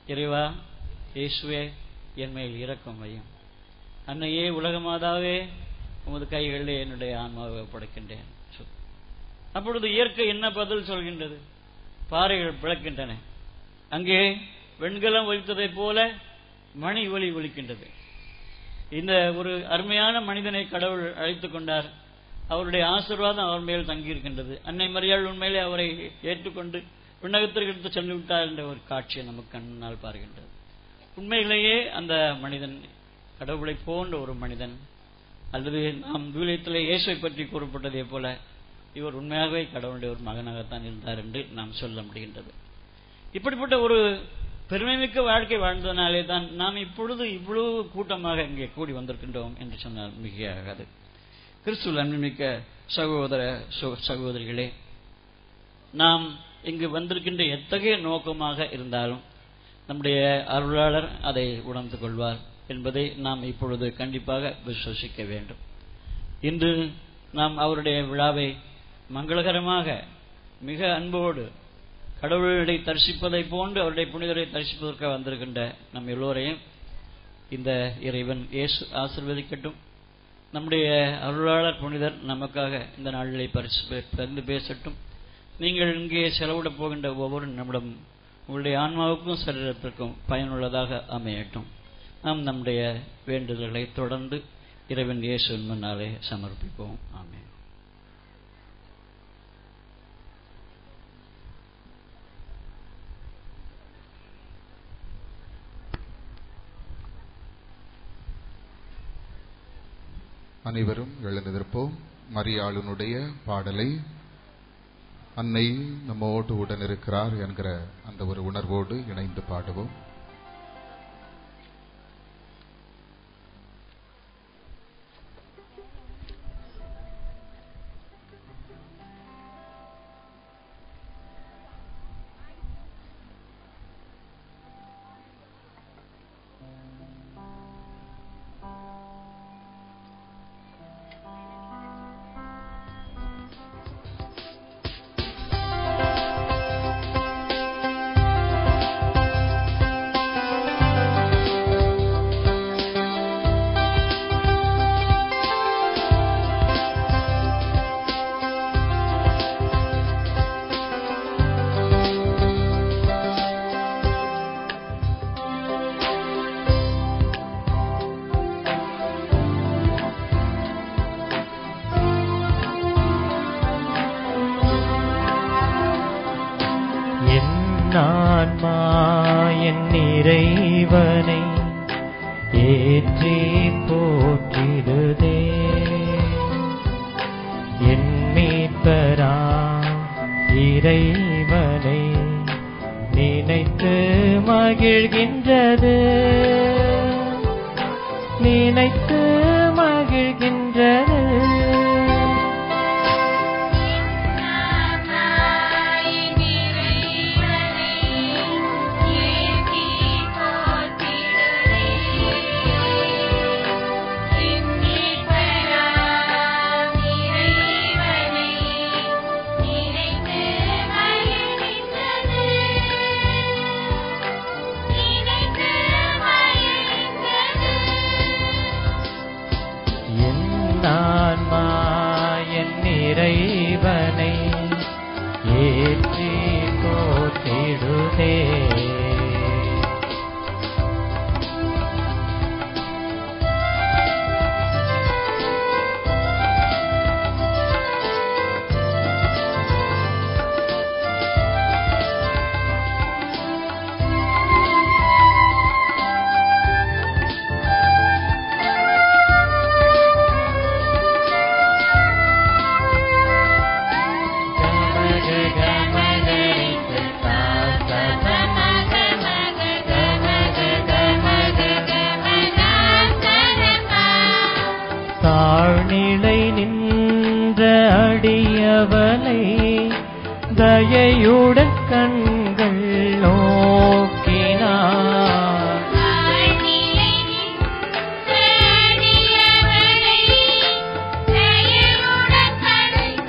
இறைவா, இயேசுவே, என் மேல் இரக்கம் வையும். அன்னையே, உலக மாதாவே, உமது கைகளிலே என்னுடைய ஆன்மாவை ஒப்படைக்கின்றேன். அப்பொழுது இயற்கை என்ன பதில் சொல்கின்றது? பாறைகள் பிளக்கின்றன. அங்கே வெண்கலம் ஒலித்ததைப் போல மணி ஒலி ஒலிக்கின்றது. இந்த ஒரு அருமையான மனிதனை கடவுள் அழைத்துக் கொண்டார். அவருடைய ஆசீர்வாதம் அவர் மேல் தங்கியிருக்கின்றது. அன்னை மரியாள் உண்மையிலே அவரை ஏற்றுக்கொண்டு விண்ணகத்திற்கு எடுத்து சென்று விட்டார் என்ற ஒரு காட்சியை நமக்கு கண்ணால் பார்க்கின்றது. உண்மையிலேயே அந்த மனிதன் கடவுளை போன்ற ஒரு மனிதன். அல்லது நாம் விவிலியத்திலே இயேசுவை பற்றி கூறப்பட்டதே போல இவர் உண்மையாகவே கடவுளுடைய ஒரு மகனாகத்தான் இருந்தார் என்று நாம் சொல்ல முடிகின்றது. இப்படிப்பட்ட ஒரு பெருமைமிக்க வாழ்க்கை வாழ்ந்ததனாலே தான் நாம் இப்பொழுது இவ்வளவு கூட்டமாக இங்கே கூடி வந்திருக்கின்றோம் என்று சொன்னால் மிகையாகாது. கிறிஸ்துவில் அன்புமிக்க சகோதர சகோதரிகளே, நாம் இங்கு வந்திருக்கின்ற எத்தகைய நோக்கமாக இருந்தாலும் நம்முடைய அருளாளர் அதை உணர்ந்து கொள்வார் என்பதை நாம் இப்பொழுது கண்டிப்பாக விசுவசிக்க வேண்டும். இன்று நாம் அவருடைய விழாவை மங்களகரமாக மிக அன்போடு கடவுளை தரிசிப்பதை போன்று அவருடைய புனிதரை தரிசிப்பதற்காக வந்திருக்கின்ற நம் எல்லோரையும் இந்த இறைவன் இயேசு ஆசீர்வதிக்கட்டும். நம்முடைய அருளாளர் புனிதர் நமக்காக இந்த நாளிலே பரிந்து பேசட்டும். நீங்கள் இங்கே செலவிடப் போகின்ற ஒவ்வொரு நிமிடம் உங்களுடைய ஆன்மாவுக்கும் சரீரத்திற்கும் பயனுள்ளதாக அமையட்டும். நாம் நம்முடைய வேண்டுதல்களை தொடர்ந்து இறைவன் இயேசுவின் முன்னாலே சமர்ப்பிப்போம். ஆமென். அனைவரும் எழுந்திருப்போம். மரியாளுனுடைய பாடலை அன்னை நம்மோடு உடன் இருக்கிறார் என்கிற அந்த ஒரு உணர்வோடு இணைந்து பாடுவோம். இறைவனை ஏற்றி போற்றிடுதே. என் மீட்பராம் இறைவனை நினைத்து மகிழ்கின்றது, நினைத்து மகிழ்கின்றது. இறைவனை ஏற்றி போற்றிடுதே. தாழ்நிலை நின்ற அடியவனை தயையுடன் கண்கள் நோக்கினார்.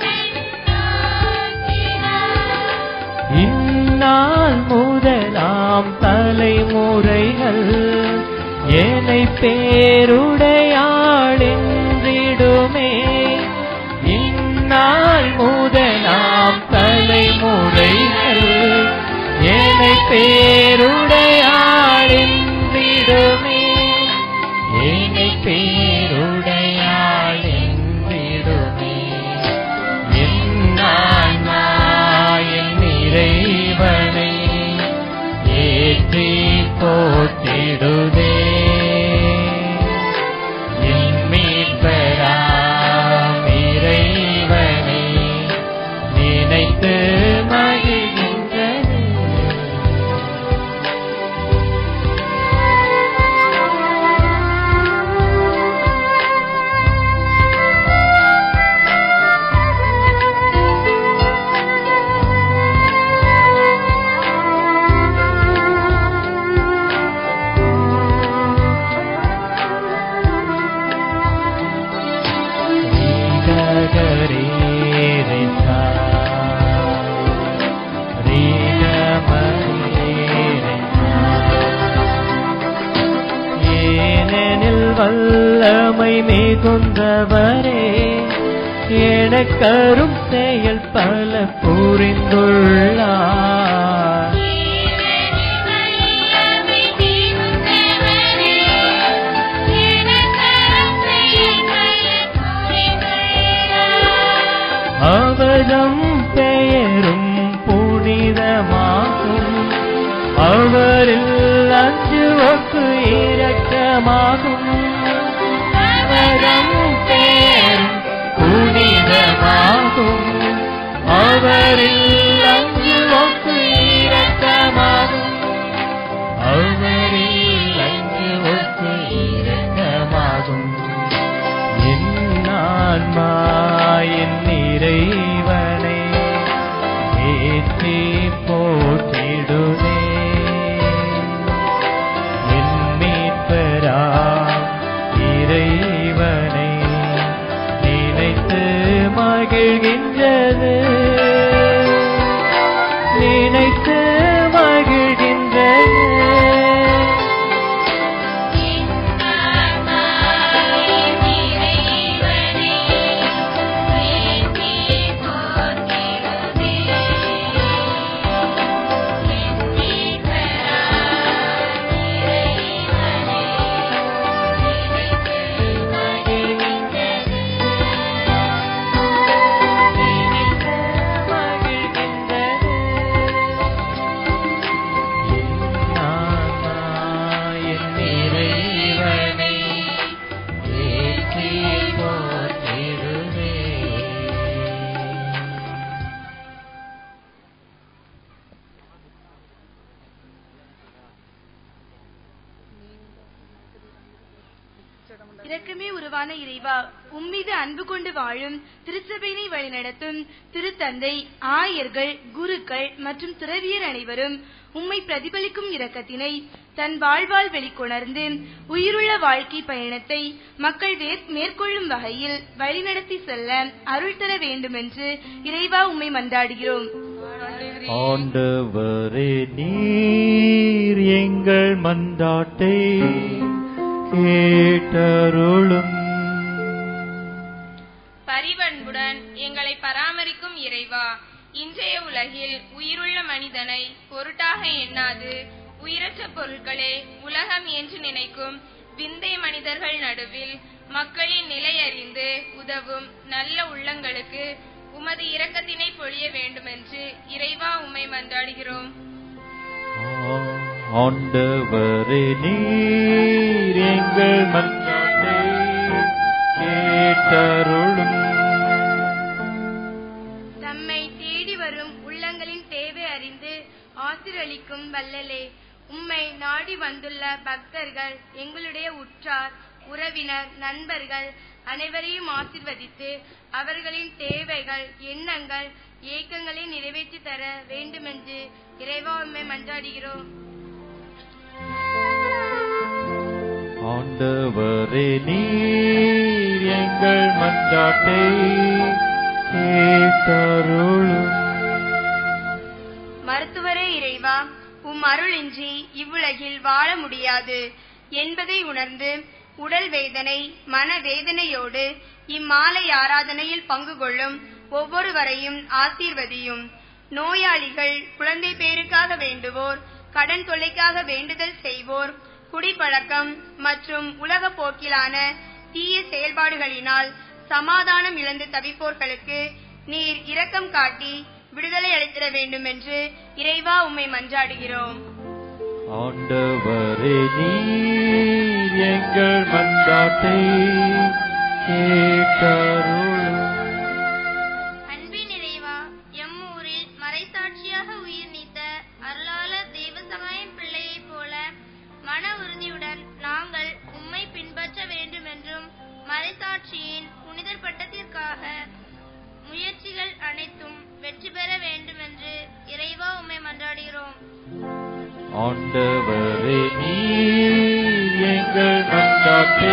இந்நாள் முதலாய் நாம் தலைமுறைகள் ஏனை பேருடையாளின்றிடுமே. இந்நாள் முதல் நாம் தலைமுறைகள் ஏனை பேருடையாளின்றிடுமே. ஏனை பேருடையாளின்றிடுமே. என்னான்மா என் இறைவனை ஏற்றி போற்றிடுதே. என் மீட்பராம் இறைவனை நினைத்து மகிழ்கின்றது. ஏனெனில் வல்லமை மிகுந்தவரே எனக்கரும் செயல் பல புரிந்துள்ளார். அவரும் பெயரும் புனிதமாகும். அவரில் அஞ்சுவோர்க்கு இரக்கமாகும். அவரும் பெயரும் புனிதமாகும். அவரில் அஞ்சுவோர்க்கு இரக்கமாகும். அவரில் அஞ்சுவோர்க்கு இரக்கமாகும். என் ஆன்மா என் இறைவனை ஏற்றி போற்றிடுதே. என் மீட்பராம் இறைவனை நினைத்து மகிழ்கின்றது. நினைத்து மகிழ்கின்றது. இரக்கமே உருவான இறைவா, உம்மீது அன்பு கொண்டு வாழும் திருச்சபையினை வழிநடத்தும் திருத்தந்தை, ஆயர்கள், குருக்கள் மற்றும் துறவியர் அனைவரும் உம்மை பிரதிபலிக்கும் இரக்கத்தினை தன் வாழ்வால் வெளிக்கொணர்ந்து உயிருள்ள வாழ்க்கை பயணத்தை மக்கள் மேற்கொள்ளும் வகையில் வழிநடத்தி செல்ல அருள் தர வேண்டும் என்று இறைவா உம்மை மன்றாடுகிறோம். ஆண்டவரே, நீர் எங்கள் மன்றாட்டை கேட்டருளும். பரிவன்புடன் எங்களை பராமரிக்கும் இறைவா, இன்றைய உலகில் உயிருள்ள மனிதனை பொருட்டாக எண்ணாது உயிரற்ற பொருட்களே உலகம் என்று நினைக்கும் விந்தை மனிதர்கள் நடுவில் மக்களின் நிலை அறிந்து உதவும் நல்ல உள்ளங்களுக்கு உமது இரக்கத்தினை பொழிய வேண்டுமென்று இறைவா உம்மை மன்றாடுகிறோம். ஆண்டவரே, நீர் எங்கள் மன்றாட்டை கேட்டருளும். தம்மை தேடி வரும் உள்ளங்களின் தேவை அறிந்து ஆசிரளிக்கும் வல்லலே, உம்மை நாடி வந்துள்ள பக்தர்கள், எங்களுடைய உற்றார் உறவினர் நண்பர்கள் அனைவரையும் ஆசிர்வதித்து அவர்களின் தேவைகள் எண்ணங்கள் ஏக்கங்களை நிறைவேற்றி தர வேண்டுமென்று இறைவா உம்மை மன்றாடுகிறோம். ஆண்டவரே, நீர் எங்கள் மன்றாட்டை கேட்டருளும். மருத்துவரே இறைவா, உம் அருளின்றி இவ்வுலகில் வாழ முடியாது என்பதை உணர்ந்து உடல் வேதனை மன வேதனையோடு இம்மாலை ஆராதனையில் பங்கு கொள்ளும் ஒவ்வொருவரையும் ஆசீர்வதியும். நோயாளிகள், குழந்தை பேருக்காக வேண்டுவோர், கடன் தொல்லைக்காக வேண்டுதல் செய்வோர், குடிப்பழக்கம் மற்றும் உலக போக்கிலான தீய செயல்பாடுகளினால் சமாதானம் இழந்து தவிப்போர்களுக்கு நீர் இரக்கம் காட்டி விடுதலை அளித்திட வேண்டும் என்று இறைவா உம்மை மன்றாடுகிறோம். ஆண்டவரே, நீர் எங்கள் மன்றாட்டை கேட்டருளும். அன்பின் இறைவா, எம் ஊரில் மறைசாட்சியாக உயிர் நீத்த அருளாளர் தேவசகாயம் பிள்ளையைப் போல மன உறுதியுடன் நாங்கள் உம்மை பின்பற்ற வேண்டும் என்றும் மறைசாட்சியின் புனிதர் பட்டத்திற்காக முயற்சிகள் அனைத்தும் வெற்றி பெற வேண்டும் என்று இறைவா உம்மை மன்றாடுகிறோம். ஆண்டவரே, நீர் எங்கள் மன்றாட்டை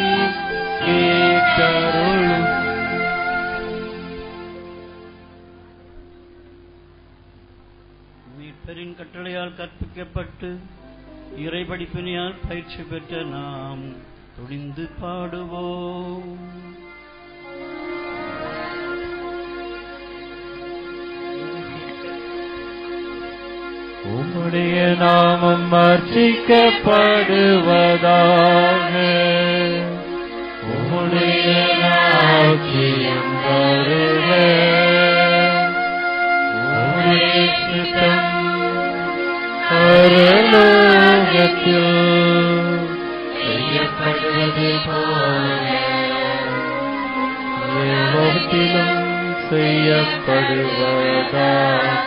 கேட்டருளும். மீட்பரின் கட்டளையால் கற்பிக்கப்பட்டு இறைபடிப்பினையால் பயிற்சி பெற்ற நாம் துணிந்து பாடுவோம். உம்முடைய நாமம் அர்ச்சிக்கப்படுவதாக. உம்முடைய ராஜ்யம் வருக. உம்முடைய சித்தம் பரலோகத்தில் செய்யப்படுவது போல எவ்விடத்திலும் செய்யப்படுவதாக.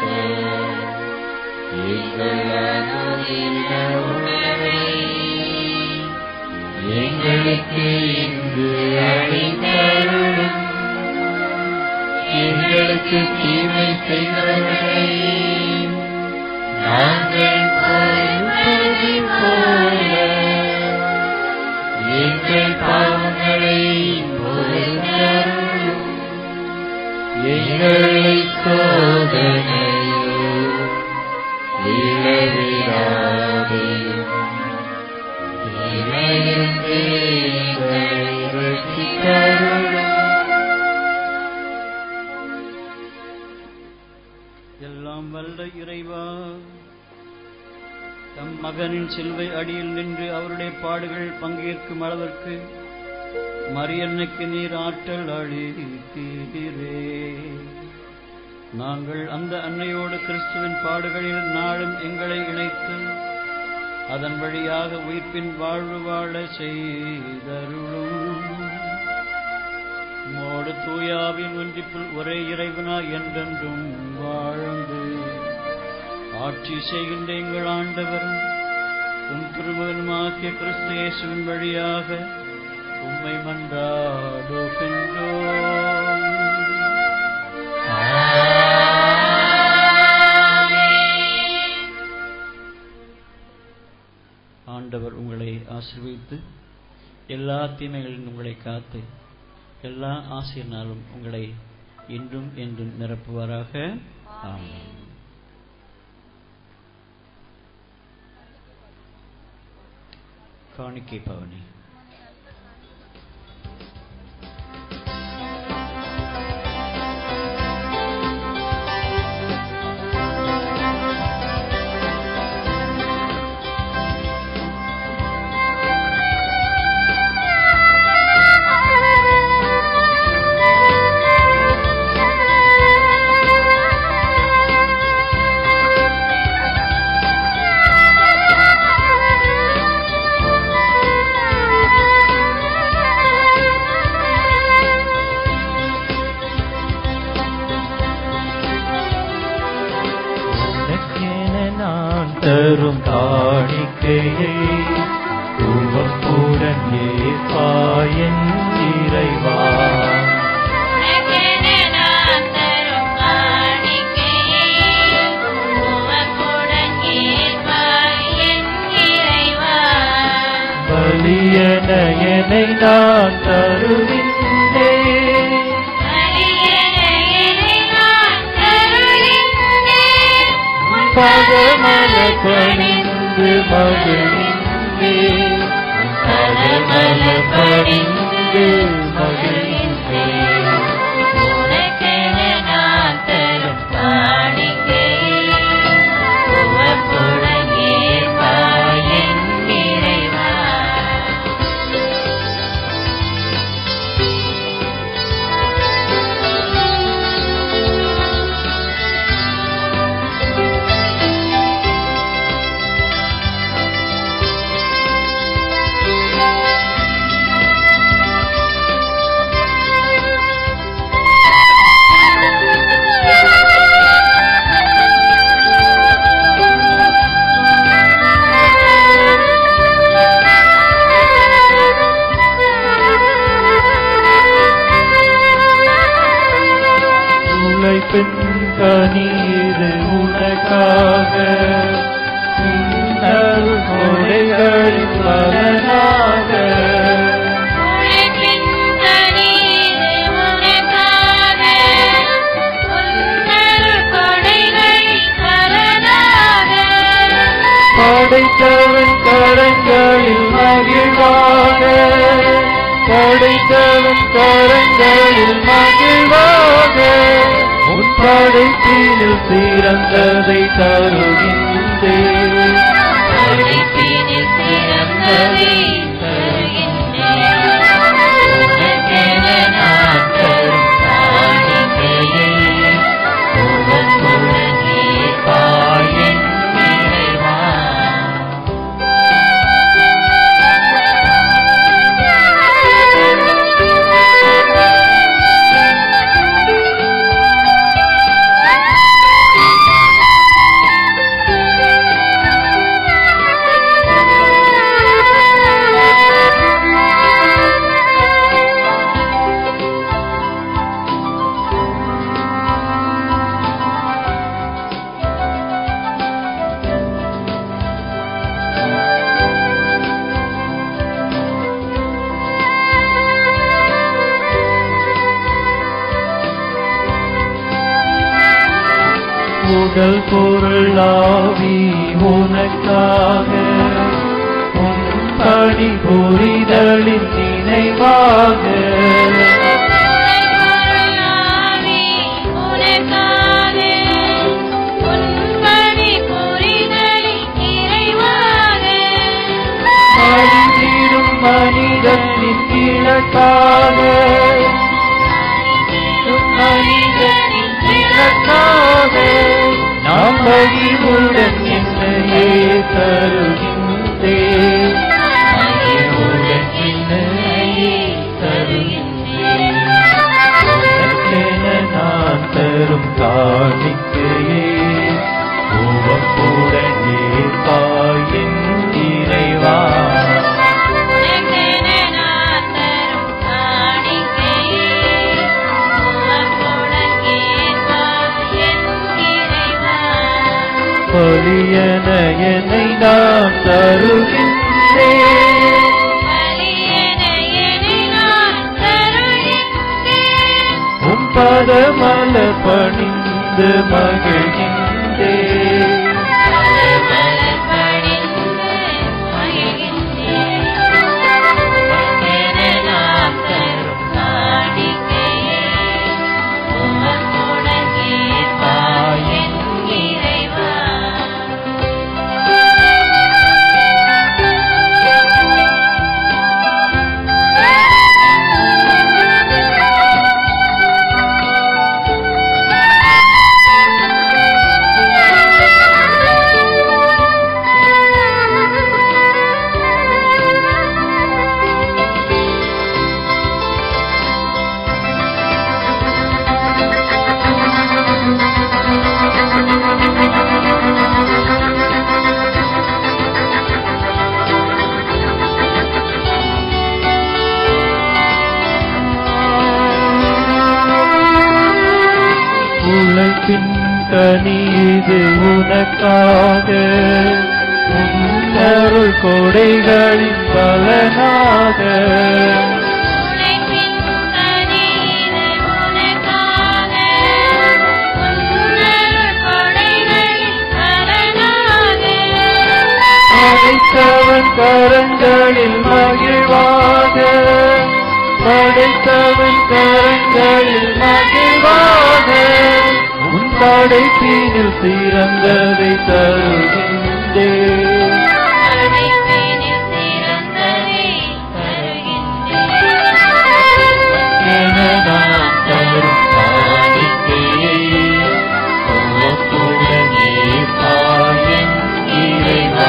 எங்கள் அனுதின உணவை எங்களுக்கு இன்று அளித்தருளும். எங்களுக்கு தீமை செய்தவர்களை நாங்கள் பொறுப்பது போல எங்கள் பாவங்களை பொறுத்தருளும். எங்களை சோதனையோ விளைவிடாதேயும் இறைவனே எங்களை ரட்சித்தருளும். எல்லாம் வல்ல இறைவா, தம் மகனின் சிலுவை அடியில் நின்று அவருடைய பாடுகள் பங்கேற்கும் அளவிற்கு மரியன்னைக்கு நீர் ஆற்றல் அளித்தீரே. நாங்கள் அந்த அன்னையோடு கிறிஸ்துவின் பாடுகளில் நாளும் எங்களை இணைத்து அதன் வழியாக உயிர்ப்பின் வாழ்வு வாழ செய்தருளும். மோடு தூயாவின் ஒன்றிப்பில் ஒரே இறைவனாய் என்றென்றும் வாழ்ந்து ஆட்சி செய்கின்ற எங்கள் ஆண்டவரும் உம் திருமகனுமாகிய கிறிஸ்து இயேசுவின் வழியாக உம்மை மன்றாடுகின்றோம். ஆண்டவர் உங்களை ஆசீர்வதித்து எல்லா தீமைகளிலும் உங்களை காத்து எல்லா ஆசீர்னாலும் உங்களை இன்றும் என்றும் நிரப்புவாராக. ஆமென். காணிக்கை பவனி. தரும் காணிக்கையை உவப்புடன் ஏற்பாயன் இறைவா. பலியன என்னை நான் தருகின்றேன். உன் பதமல பணிந்து மகிழ்ந்தேன் பதமல பணிந்து மகிழ்ந்தேன் உனக்கென நான் தரும் காணிக்கையை உவப்புடன் ஏற்பாய் என் இறைவா. உழைப்பின் கனீது உனக்காக உன்னல் கொடைகளின் பலனாக உழைப்பின் கனிது உனக்காக உன்னல் கொடைகளின் பலனாக படைத்தவன் கரங்களில் மகிழ்வாக படைத்தவன் கரங்களில் மகிழ்வாக உன் படைப்பினில் சிறந்ததை தருகின்றேன் படைப்பினில் சிறந்ததை தருகின்றேன் உனக்கென நான் தரும் காணிக்கையை உவப்புடன் ஏற்பாய் என் இறைவா. உடல் பொருளாவி உனக்காக உன் பணி புரிதலின் நினைவாக உலகளாவி உனக்காக உன் பணி புரிதலின் நிறைவாக அழிந்திடும் மனிதனின் இலக்காக மனிதனின் இலக்காக நாம் மகிழ்வுடன் என்னையே தருகின்றேன் மகிழ்வுடன் என்னையே தருகின்றேன் உனக்கென நான் தரும் காணிக்கையே உவப்புடன் ஏற்பாய் என் இறைவா. உனக்கென நான் தரும் காணிக்கையை உவப்புடன் ஏற்பாய் என் இறைவா. பலியன என்னை நான் தருகின்றேன் பலியென என்னை நான் தருகின்றேன் உம் பதமல பணிந்து மகிழ்கின்றேன் பதமலர் பணிந்து மகிழ்கின்றேன் உனக்கென நான் தரும் காணிக்கையை உவப்புடன் ஏற்பாய் என் இறைவா. உழைப்பின் கனீது உனக்காக உன்னருள் கொடைகளின் பலனாக உழைப்பின் கனிது உனக்காக உன்னருள் கொடைகளின் பலனாக கரங்களில் மகிழ்வாக, படைத்தவன் கரங்களில் மகிழ்வாக, உன் படைப்பினில் சிறந்ததை தருகின்றேன். நான் தரும் காணிக்கையை உமக்குடனே பாயன் இறைவா.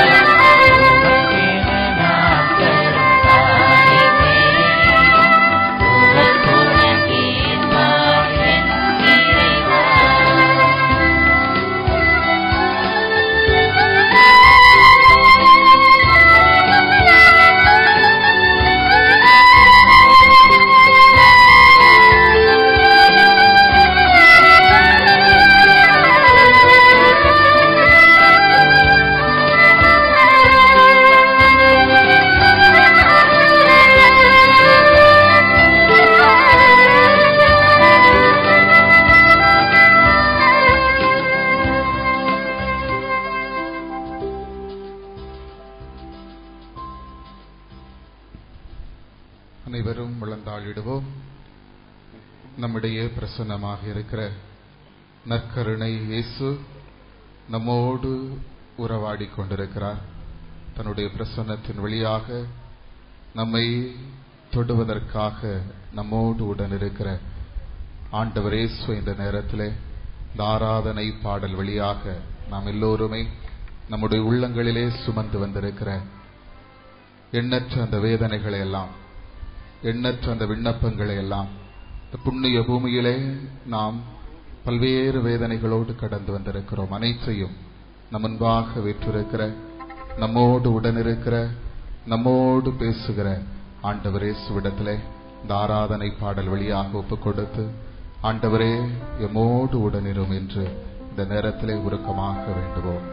அனைவரும் முழந்தாளிடுவோம். நம்முடைய பிரசன்னமாக இருக்கிற நற்கருணை இயேசு நம்மோடு உறவாடி கொண்டிருக்கிறார். தன்னுடைய பிரசன்னத்தின் வழியாக நம்மை தொடுவதற்காக நம்மோடு உடன் இருக்கிற ஆண்டவர் இயேசு இந்த நேரத்திலே இந்த ஆராதனை பாடல் வழியாக நாம் எல்லோருமே நம்முடைய உள்ளங்களிலே சுமந்து வந்திருக்கிற எண்ணற்ற அந்த வேதனைகளை எல்லாம், எண்ணற்ற அந்த விண்ணப்பங்களை எல்லாம், இந்த புண்ணிய பூமியிலே நாம் பல்வேறு வேதனைகளோடு கடந்து வந்திருக்கிறோம். அனைத்தையும் நம் முன்பாக வெற்றிருக்கிற, நம்மோடு உடனிருக்கிற, நம்மோடு பேசுகிற ஆண்டவர் இயேசுவிடத்திலே இந்த ஆராதனை பாடல் வழியாக ஒப்புக் கொடுத்து, ஆண்டவரே எம்மோடு உடனிரும் என்று இந்த நேரத்திலே உருக்கமாக வேண்டுவோம்.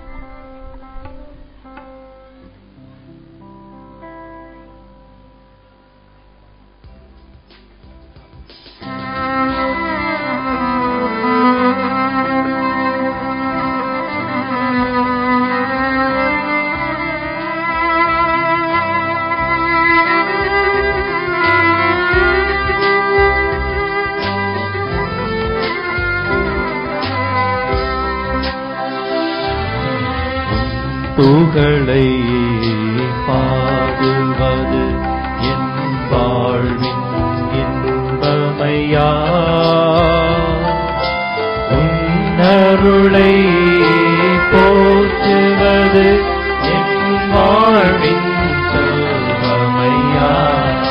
புகழை பாடுவது என் வாழ்வின் இன்பமையா, உன்னருளை போற்றுவது என் வாழ்வின் செல்வமையா.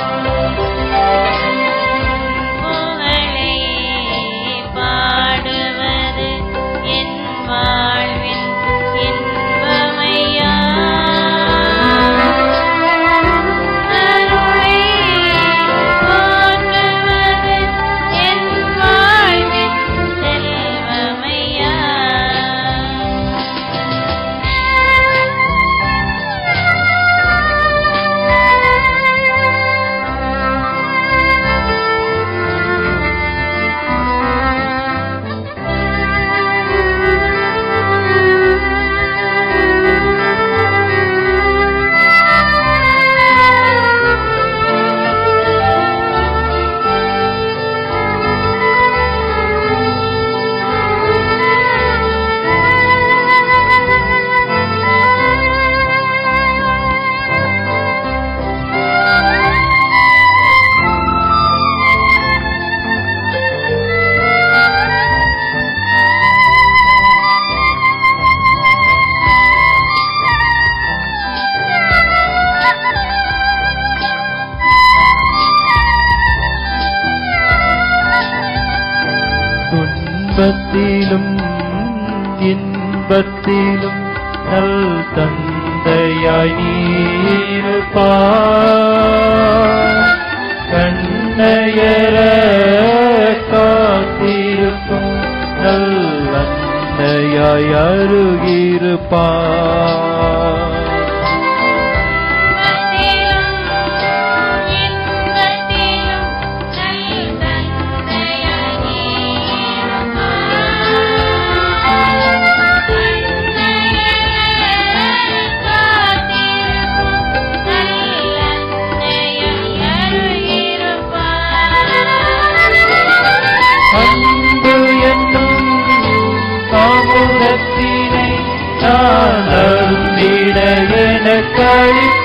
துன்பத்திலும் இன்பத்திலும் நல் தந்தையாய் நீருப்பார், கண்ணையர காத்திருக்கும் நல் அன்னையாய் அருகிருப்பார். Thank you.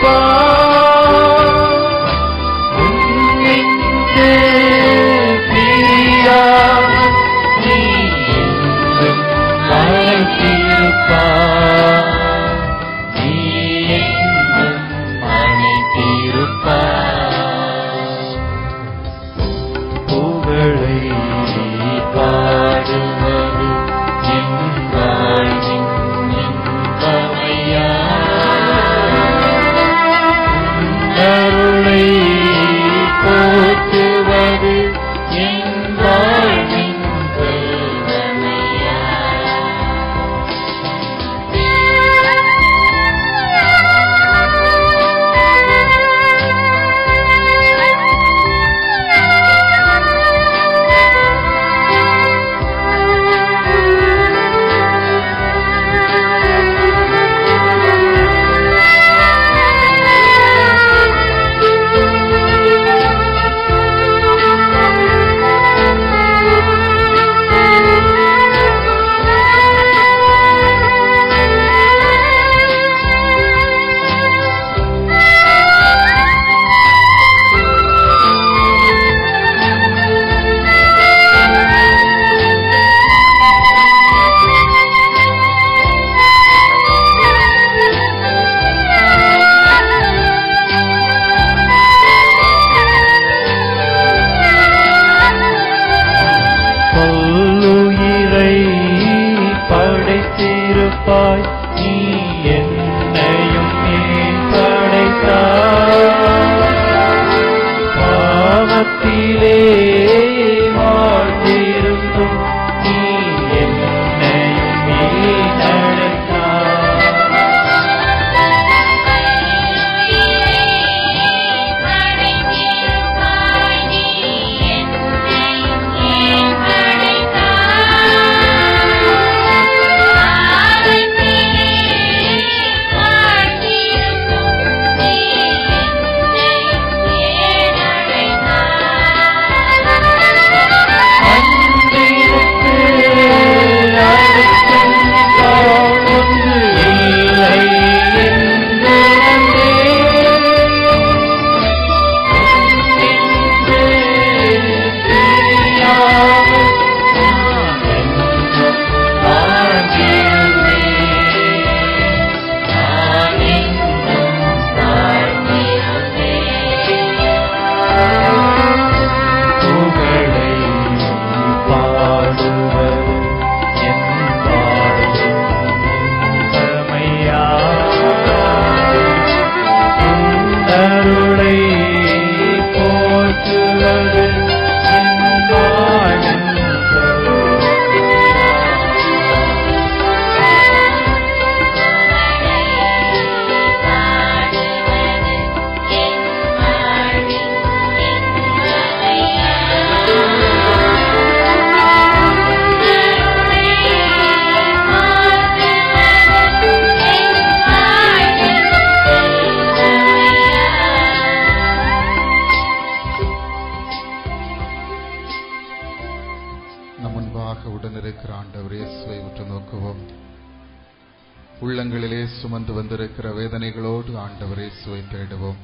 உள்ளங்களிலே சுமந்து வந்திருக்கிற வேதனைகளோடு ஆண்டவர் இயேசுவை தேடுவோம்.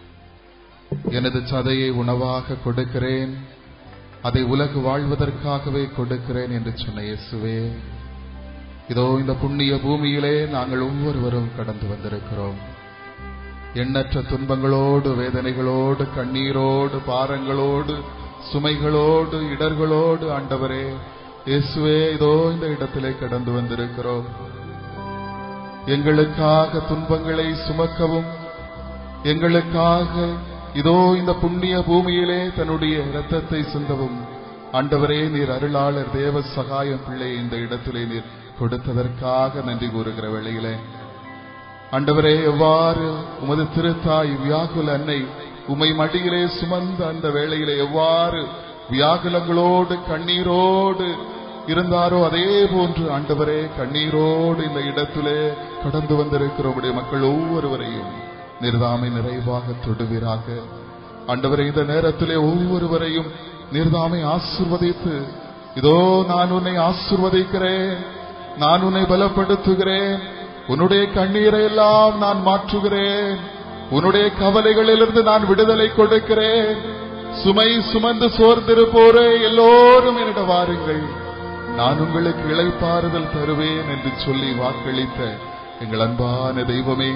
எனது சதையை உணவாக கொடுக்கிறேன், அதை உலகு வாழ்வதற்காகவே கொடுக்கிறேன் என்று சொன்ன இயேசுவே, இதோ இந்த புண்ணிய பூமியிலே நாங்கள் ஒவ்வொருவரும் கடந்து வந்திருக்கிறோம். எண்ணற்ற துன்பங்களோடு, வேதனைகளோடு, கண்ணீரோடு, பாரங்களோடு, சுமைகளோடு, இடர்களோடு ஆண்டவரே இயேசுவே இதோ இந்த இடத்திலே கடந்து வந்திருக்கிறோம். எங்களுக்காக துன்பங்களை சுமக்கவும், எங்களுக்காக இதோ இந்த புண்ணிய பூமியிலே தன்னுடைய இரத்தத்தை சிந்தவும் ஆண்டவரே நீர் அருளாளர் தேவ சகாயம் பிள்ளை இந்த இடத்திலே நீர் கொடுத்ததற்காக நன்றி கூறுகிற வேளையிலே ஆண்டவரே, எவ்வாறு உமது திருத்தாய் வியாகுல அன்னை உமை மடியிலே சுமந்த அந்த வேளையிலே எவ்வாறு வியாகுலங்களோடு கண்ணீரோடு இருந்தாரோ அதே போன்று ஆண்டவரே கண்ணீரோடு இந்த இடத்திலே கடந்து வந்திருக்கிற உடைய மக்கள் ஒவ்வொருவரையும் நிர்தாமை நிறைவாக தொடுவீராக. ஆண்டவரே இந்த நேரத்திலே ஒவ்வொருவரையும் நிர்தாமை ஆசீர்வதித்து, இதோ நான் உன்னை ஆசீர்வதிக்கிறேன், நான் உன்னை பலப்படுத்துகிறேன், உன்னுடைய கண்ணீரை எல்லாம் நான் மாற்றுகிறேன், உன்னுடைய கவலைகளிலிருந்து நான் விடுதலை கொடுக்கிறேன். சுமை சுமந்து சோர்ந்திருப்போரே எல்லோரும் என்னிடம் வாருங்கள், நான் உங்களுக்கு இளைப்பாறுதல் தருவேன் என்று சொல்லி வாக்களித்த எங்கள் அன்பான தெய்வமே,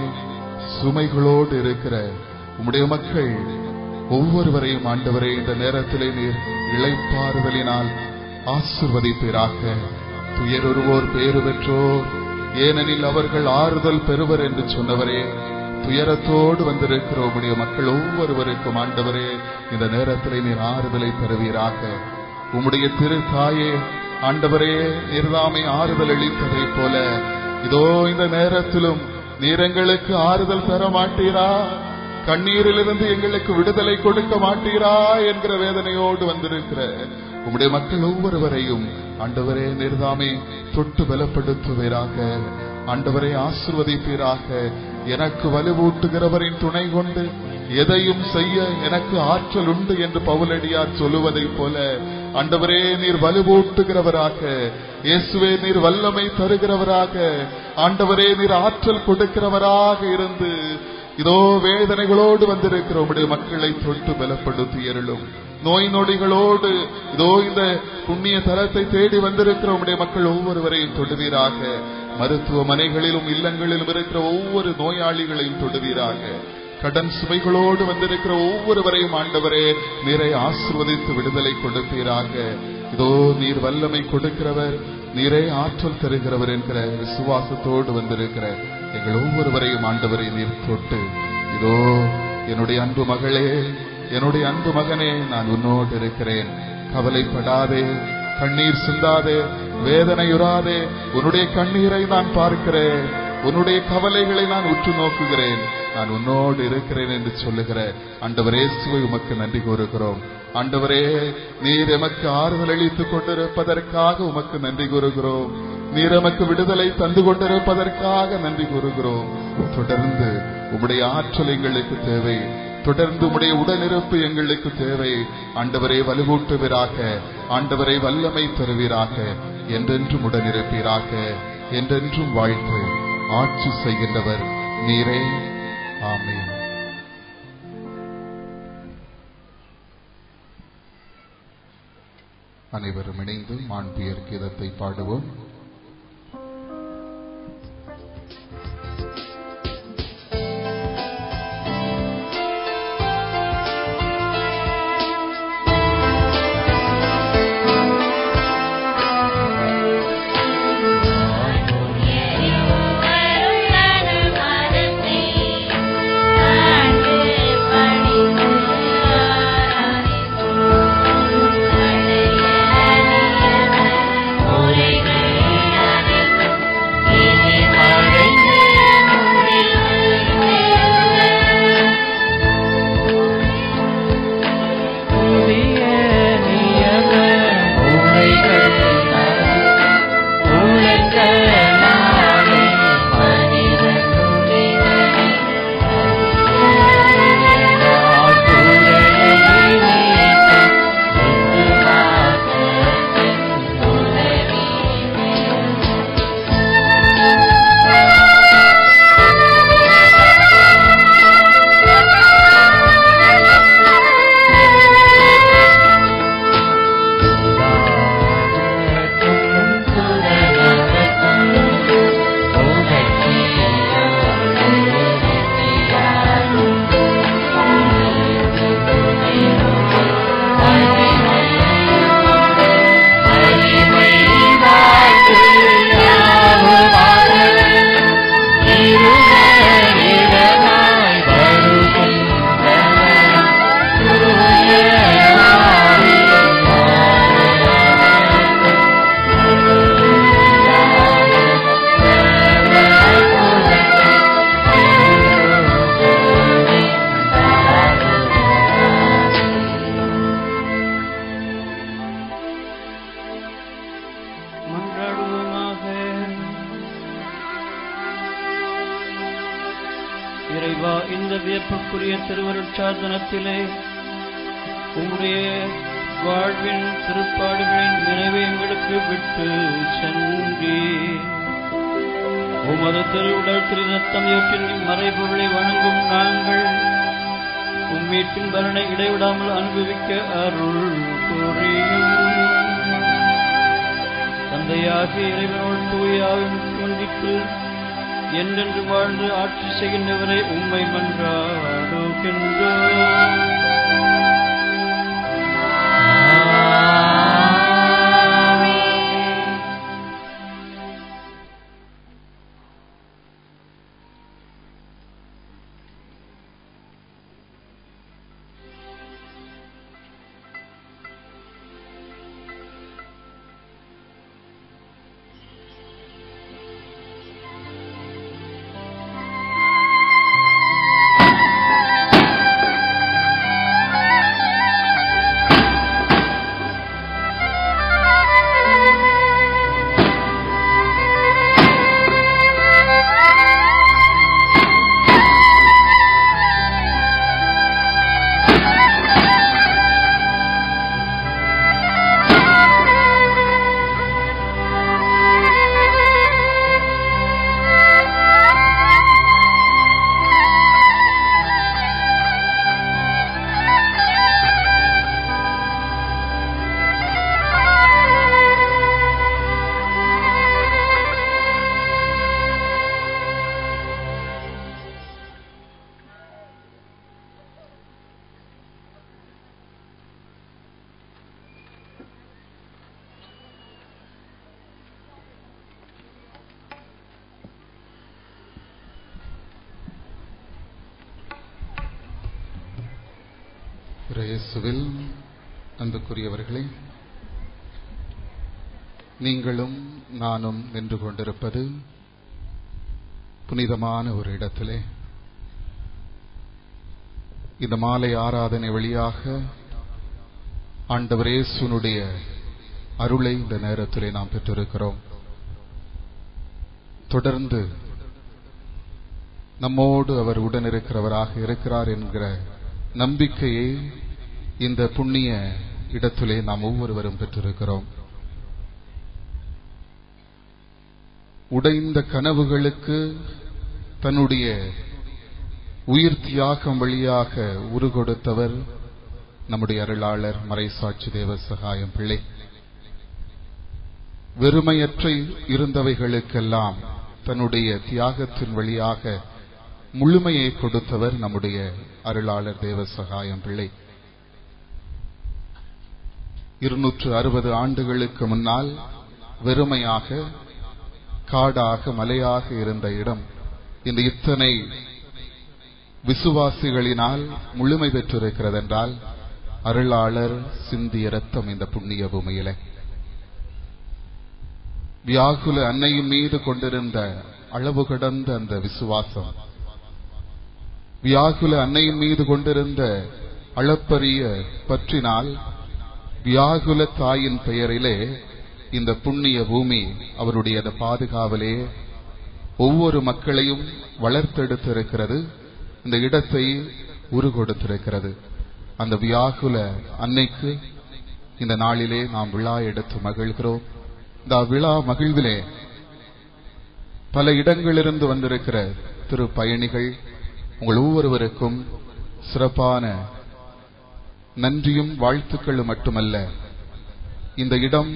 சுமைகளோடு இருக்கிற உம்முடைய மக்கள் ஒவ்வொருவரையும் ஆண்டவரே இந்த நேரத்திலே நீர் இளைப்பாறுதலினால் ஆசிர்வதிப்பீராக. துயருவோர் பேறு பெற்றோர், ஏனெனில் அவர்கள் ஆறுதல் பெறுவர் என்று சொன்னவரே, துயரத்தோடு வந்திருக்கிற உம்முடைய மக்கள் ஒவ்வொருவருக்கும் ஆண்டவரே இந்த நேரத்திலே நீர் ஆறுதலை பெறுவீராக. உம்முடைய திரு தாயே ஆண்டவரே, நீர்தாமே ஆறுதல் அளித்ததை போல இதோ இந்த நேரத்திலும் நீர் எங்களுக்கு ஆறுதல் தர மாட்டீரா, கண்ணீரிலிருந்து எங்களுக்கு விடுதலை கொடுக்க மாட்டீரா என்கிற வேதனையோடு வந்திருக்கிற உம்முடைய மக்கள் ஒவ்வொருவரையும் ஆண்டவரே நீர்தாமே தொட்டு பலப்படுத்துவீராக. ஆண்டவரை ஆசிர்வதிப்பீராக. எனக்கு வலுவூட்டுகிறவரின் துணை கொண்டு எதையும் செய்ய எனக்கு ஆற்றல் உண்டு என்று பவுலடியார் சொல்லுவதை போல ஆண்டவரே நீர் வலுவூட்டுகிறவராக, இயேசுவே நீர் வல்லமை தருகிறவராக, ஆண்டவரே நீர் ஆற்றல் கொடுக்கிறவராக இருந்து இதோ வேதனைகளோடு வந்திருக்கிற உம்முடைய மக்களை தொட்டு பலப்படுத்தி அருளும். நோய் நொடிகளோடு இதோ இந்த புண்ணிய தலத்தை தேடி வந்திருக்கிற உம்முடைய மக்கள் ஒவ்வொருவரையும் தொடுவீராக. மருத்துவமனைகளிலும் இல்லங்களிலும் இருக்கிற ஒவ்வொரு நோயாளிகளையும் தொடுவீராக. கடன் சுமைகளோடு வந்திருக்கிற ஒவ்வொருவரையும் ஆண்டவரே நீரை ஆசிர்வதித்து விடுதலை கொடுப்பீராக. இதோ நீர் வல்லமை கொடுக்கிறவர், நீரே ஆற்றல் தருகிறவர் என்கிற விசுவாசத்தோடு வந்திருக்கிற எங்கள் ஒவ்வொருவரையும் ஆண்டவரை நீர் தொட்டு இதோ என்னுடைய அன்பு மகளே, என்னுடைய அன்பு மகனே, நான் உன்னோடு இருக்கிறேன், கவலைப்படாதே, கண்ணீர் சிந்தாதே, வேதனையுறாதே, உன்னுடைய கண்ணீரை நான் பார்க்கிறேன், உன்னுடைய கவலைகளை நான் உற்று நோக்குகிறேன், நான் உன்னோடு இருக்கிறேன் என்று சொல்லுகிற ஆண்டவரே இயேசுவை உமக்கு நன்றி கூறுகிறோம். ஆண்டவரே நீர் எமக்கு ஆறுதல் அளித்துக் கொண்டிருப்பதற்காக உமக்கு நன்றி கூறுகிறோம். நீர் எமக்கு விடுதலை தந்து கொண்டிருப்பதற்காக நன்றி கூறுகிறோம். தொடர்ந்து உம்முடைய ஆற்றல் எங்களுக்கு தேவை, தொடர்ந்து உம்முடைய உடனிருப்பு எங்களுக்கு தேவை. ஆண்டவரை வலுவூட்டுவீராக, ஆண்டவரை வல்லமை தருவீராக, என்றென்றும் உடனிருப்பீராக, என்றென்றும் வாழ்த்து ஆட்சி செய்கின்றவர் நீரே. ஆமென். அனைவரும் இணைந்து மாண்பியர் கீதத்தை பாடுவோம். இறைவா, இந்த வியப்புக்குரிய திருவருட்சாதனத்திலே உம்முடைய வாழ்வின் திருப்பாடுகளின் நினைவை எங்களுக்கு விட்டு சென்றீர். உமது திருவுடல் திரு ரத்தம் இவற்றின் மறைபொருளை வணங்கும் நாங்கள் உம்மீட்பின் பலனை இடைவிடாமல் அனுபவிக்க அருள் புரியும். தந்தையாகிய இறைவனோடு தூயாவின் ஒன்றித்து என்றென்று வாழ்ந்து ஆட்சி செய்கின்றவரை உம்மை மன்றாடுகின்றோம். இயேசுவில் அன்புக்குரியவர்களே, நீங்களும் நானும் நின்று கொண்டிருப்பது புனிதமான ஒரு இடத்திலே. இந்த மாலை ஆராதனை வழியாக ஆண்டவர் இயேசுவினுடைய அருளை இந்த நேரத்திலே நாம் பெற்றிருக்கிறோம். தொடர்ந்து நம்மோடு அவர் உடனிருக்கிறவராக இருக்கிறார் என்கிற நம்பிக்கையை இந்த புண்ணிய இடத்திலே நாம் ஒவ்வொருவரும் பெற்றிருக்கிறோம். உடைந்த கனவுகளுக்கு தன்னுடைய உயிர் தியாகம் வழியாக உரு கொடுத்தவர் நம்முடைய அருளாளர் மறைசாட்சி தேவசகாயம் பிள்ளை. வெறுமையற்ற இருந்தவைகளுக்கெல்லாம் தன்னுடைய தியாகத்தின் வழியாக முழுமையை கொடுத்தவர் நம்முடைய அருளாளர் தேவசகாயம் பிள்ளை. இருநூற்று அறுபது ஆண்டுகளுக்கு முன்னால் வெறுமையாக காடாக மலையாக இருந்த இடம் இந்த இத்தனை விசுவாசிகளினால் முழுமை பெற்றிருக்கிறது என்றால் அருளாளர் சிந்திய இரத்தம் இந்த புண்ணிய பூமியிலே. வியாகுல அன்னையின் மீது கொண்டிருந்த அளவு கடந்த அந்த விசுவாசம், வியாகுல அன்னையின் மீது கொண்டிருந்த அளப்பரிய பற்றினால் வியாகுல தாயின் பெயரிலே இந்த புண்ணிய பூமி அவருடைய பாதுகாவலே ஒவ்வொரு மக்களையும் வளர்த்தெடுத்திருக்கிறது, இந்த இடத்தை உரு கொடுத்திருக்கிறது. அந்த வியாகுல அன்னைக்கு இந்த நாளிலே நாம் விழா எடுத்து மகிழ்கிறோம். இந்த விழா மகிழ்விலே பல இடங்களிலிருந்து வந்திருக்கிற திரு பயணிகள் உங்கள் ஒவ்வொருவருக்கும் சிறப்பான நன்றியும் வாழ்த்துக்களும் மட்டுமல்ல, இந்த இடம்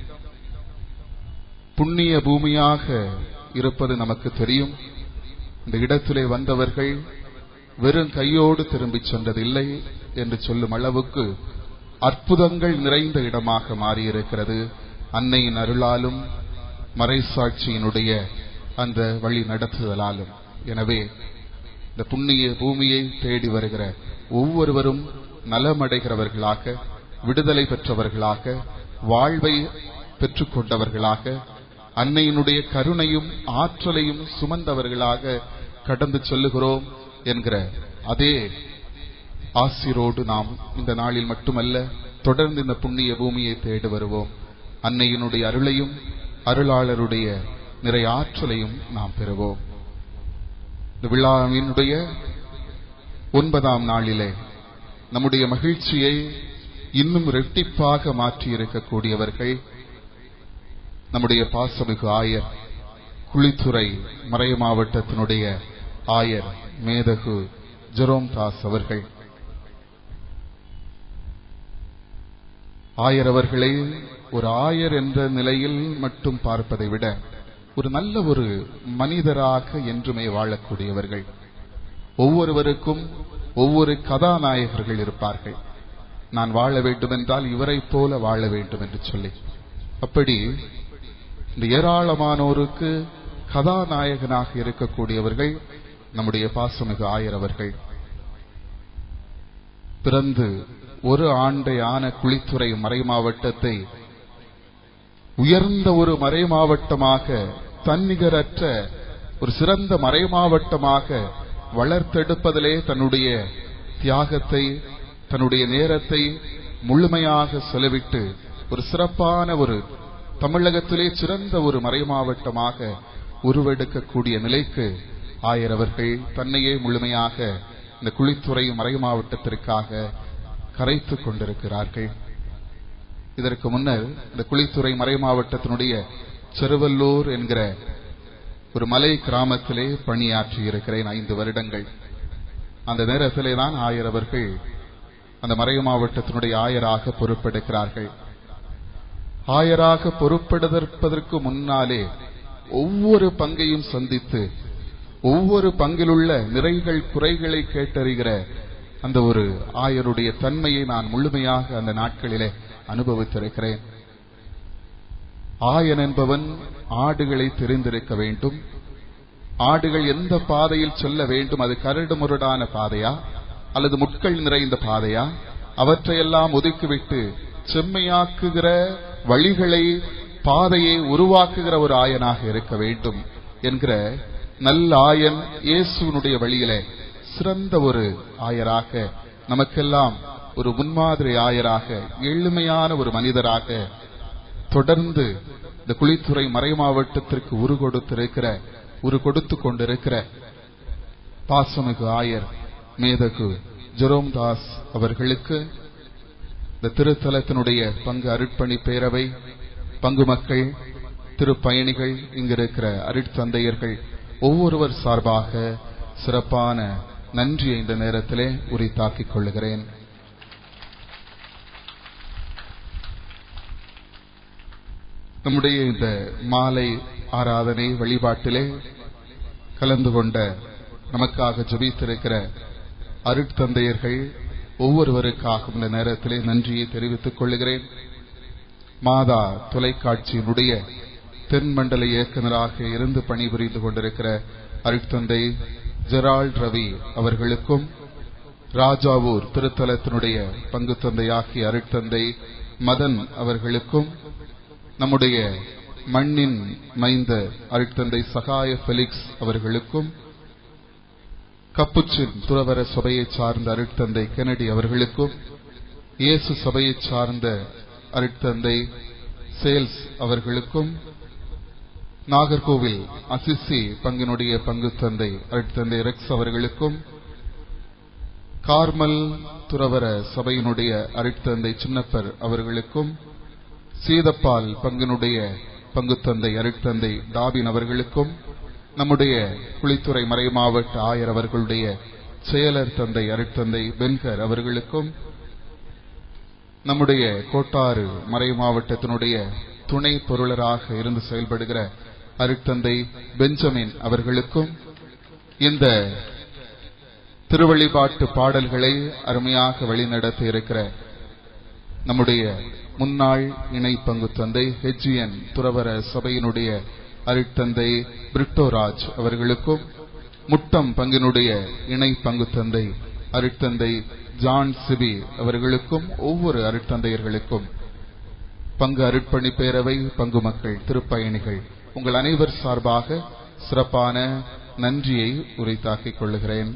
புண்ணிய பூமியாக இருப்பது நமக்கு தெரியும். இந்த இடத்திலே வந்தவர்கள் வெறும் கையோடு திரும்பிச் சென்றதில்லை என்று சொல்லும் அளவுக்கு அற்புதங்கள் நிறைந்த இடமாக மாறியிருக்கிறது. அன்னையின் அருளாலும் மறைசாட்சியினுடைய அந்த வழி நடத்துதலாலும். எனவே இந்த புண்ணிய பூமியை தேடி வருகிற ஒவ்வொருவரும் நலமடைகிறவர்களாக, விடுதலை பெற்றவர்களாக, வாழ்வை பெற்றுக் கொண்டவர்களாக, அன்னையினுடைய கருணையும் ஆற்றலையும் சுமந்தவர்களாக கடந்து செல்லுகிறோம் என்கிற அதே ஆசிரோடு நாம் இந்த நாளில் மட்டுமல்ல தொடர்ந்து இந்த புண்ணிய பூமியை தேடி வருவோம். அன்னையினுடைய அருளையும் அருளாளருடைய நிறைய ஆற்றலையும் நாம் பெறுவோம். இந்த விழாவினுடைய ஒன்பதாம் நாளிலே நம்முடைய மகிழ்ச்சியை இன்னும் இரட்டிப்பாக மாற்றி இருக்கக்கூடியவர்கள் நம்முடைய பாசமிகு ஆயர் குளித்துறை மறை மாவட்டத்தினுடைய ஆயர் மேதகு ஜெரோம் தாஸ் அவர்கள். ஆயர் அவர்களை ஒரு ஆயர் என்ற நிலையில் மட்டும் பார்ப்பதை விட ஒரு நல்ல ஒரு மனிதராக என்றுமே வாழக்கூடியவர்கள். ஒவ்வொருவருக்கும் ஒவ்வொரு கதாநாயகர்கள் இருப்பார்கள். நான் வாழ வேண்டும் என்றால் இவரை போல வாழ வேண்டும் என்று சொல்லி, அப்படி இந்த ஏராளமானோருக்கு கதாநாயகனாக இருக்கக்கூடியவர்கள் நம்முடைய பாசமிகு ஆயர் அவர்கள். பிறந்து ஒரு ஆண்டை ஆன குளித்துறை மறை மாவட்டத்தை உயர்ந்த ஒரு மறை மாவட்டமாக, தன்னிகரற்ற ஒரு சிறந்த மறை மாவட்டமாக வளர்த்தெடுப்பதிலே தன்னுடைய தியாகத்தை, தன்னுடைய நேரத்தை முழுமையாக செலவிட்டு ஒரு சிறப்பான ஒரு தமிழகத்திலே சிறந்த ஒரு மறை மாவட்டமாக உருவெடுக்கக்கூடிய நிலைக்கு ஆயர் அவர்கள் தன்னையே முழுமையாக இந்த குளித்துறை மறை மாவட்டத்திற்காக கரைத்துக் கொண்டிருக்கிறார்கள். இதற்கு முன்னர் இந்த குளித்துறை மறை மாவட்டத்தினுடைய செருவல்லூர் என்கிற ஒரு மலை கிராமத்திலே பணியாற்றி இருக்கிறேன் ஐந்து வருடங்கள். அந்த நேரத்திலே தான் ஆயர் அவர்கள் அந்த மறை மாவட்டத்தினுடைய ஆயராக பொறுப்பெடுக்கிறார்கள். ஆயராக பொறுப்பெடுப்பதற்கு முன்னாலே ஒவ்வொரு பங்கையும் சந்தித்து ஒவ்வொரு பங்கிலுள்ள நிறைகள் குறைகளை கேட்டறிகிற அந்த ஒரு ஆயருடைய தன்மையை நான் முழுமையாக அந்த நாட்களிலே அனுபவித்திருக்கிறேன். ஆயன் என்பவன் ஆடுகளை தெரிந்திருக்க வேண்டும். ஆடுகள் எந்த பாதையில் செல்ல வேண்டும், அது கரடு முரடான பாதையா அல்லது முட்கள் நிறைந்த பாதையா, அவற்றையெல்லாம் ஒதுக்கிவிட்டு செம்மையாக்குகிற வழிகளை, பாதையை உருவாக்குகிற ஒரு ஆயனாக இருக்க வேண்டும் என்கிற நல்ல ஆயன் இயேசுவினுடைய வழியிலே சிறந்த ஒரு ஆயராக, நமக்கெல்லாம் ஒரு முன்மாதிரி ஆயராக, எளிமையான ஒரு மனிதராக தொடர்ந்து இந்த குளித்துறை மறை மாவட்டத்திற்கு உரு கொடுத்திருக்கிற உரு கொடுத்து கொண்டிருக்கிற பாசமிகு ஆயர் மேதகு ஜெரோம் தாஸ் அவர்களுக்கு இந்த திருத்தலத்தினுடைய பங்கு அருட்பணி பேரவை, பங்கு மக்கள், திருப்பயணிகள், இங்கிருக்கிற அருட்தந்தையர்கள் ஒவ்வொருவர் சார்பாக சிறப்பான நன்றியை இந்த நேரத்திலே உரித்தாக்கிக் கொள்ளுகிறேன். நம்முடைய இந்த மாலை ஆராதனை வழிபாட்டிலே கலந்து கொண்ட, நமக்காக ஜெபித்திருக்கிற அருட்தந்தையர்கள் ஒவ்வொருவருக்காக இந்த நேரத்திலே நன்றியை தெரிவித்துக் கொள்ளுகிறேன். மாதா தொலைக்காட்சியினுடைய தென்மண்டல இயக்குநராக இருந்து பணிபுரிந்து கொண்டிருக்கிற அருட்தந்தை ஜெரால்ட் ரவி அவர்களுக்கும், ராஜாவூர் திருத்தலத்தினுடைய பங்கு தந்தையாகிய அருட்தந்தை மதன் அவர்களுக்கும், நம்முடைய மண்ணின் மைந்த அருட்தந்தை சகாய பெலிக்ஸ் அவர்களுக்கும், கப்புச்சின் துறவர சபையை சார்ந்த அருட்தந்தை கெனடி அவர்களுக்கும், இயேசு சபையை சார்ந்த அருட்தந்தை சேல்ஸ் அவர்களுக்கும், நாகர்கோவில் அசிசி பங்கினுடைய பங்கு தந்தை அருட்தந்தை ரெக்ஸ் அவர்களுக்கும், கார்மல் துறவர சபையினுடைய அருட்தந்தை சின்னப்பர் அவர்களுக்கும், சீதப்பால் பங்கினுடைய பங்கு தந்தை அருட்தந்தை டாபின் அவர்களுக்கும், நம்முடைய குளித்துறை மறை மாவட்ட ஆயர் அவர்களுடைய செயலர் தந்தை அருட்தந்தை பென்கர் அவர்களுக்கும், நம்முடைய கோட்டாறு மறை மாவட்டத்தினுடைய துணை பொருளராக இருந்து செயல்படுகிற அருட்தந்தை பெஞ்சமின் அவர்களுக்கும், இந்த திருவழிபாட்டு பாடல்களை அருமையாக வழிநடத்தி இருக்கிற நம்முடைய முன்னாள் இணை பங்கு தந்தை ஹெஜியன் துறவர சபையினுடைய அருட்தந்தை பிரிட்டோராஜ் அவர்களுக்கும், முட்டம் பங்கினுடைய இணை பங்கு தந்தை அருட்தந்தை ஜான் சிபி அவர்களுக்கும், ஒவ்வொரு அருட்தந்தையர்களுக்கும், பங்கு அருட்பணி பேரவை, பங்கு மக்கள், திருப்பயணிகள், உங்கள் அனைவர் சார்பாக சிறப்பான நன்றியை உரித்தாக்கிக் கொள்ளுகிறேன்.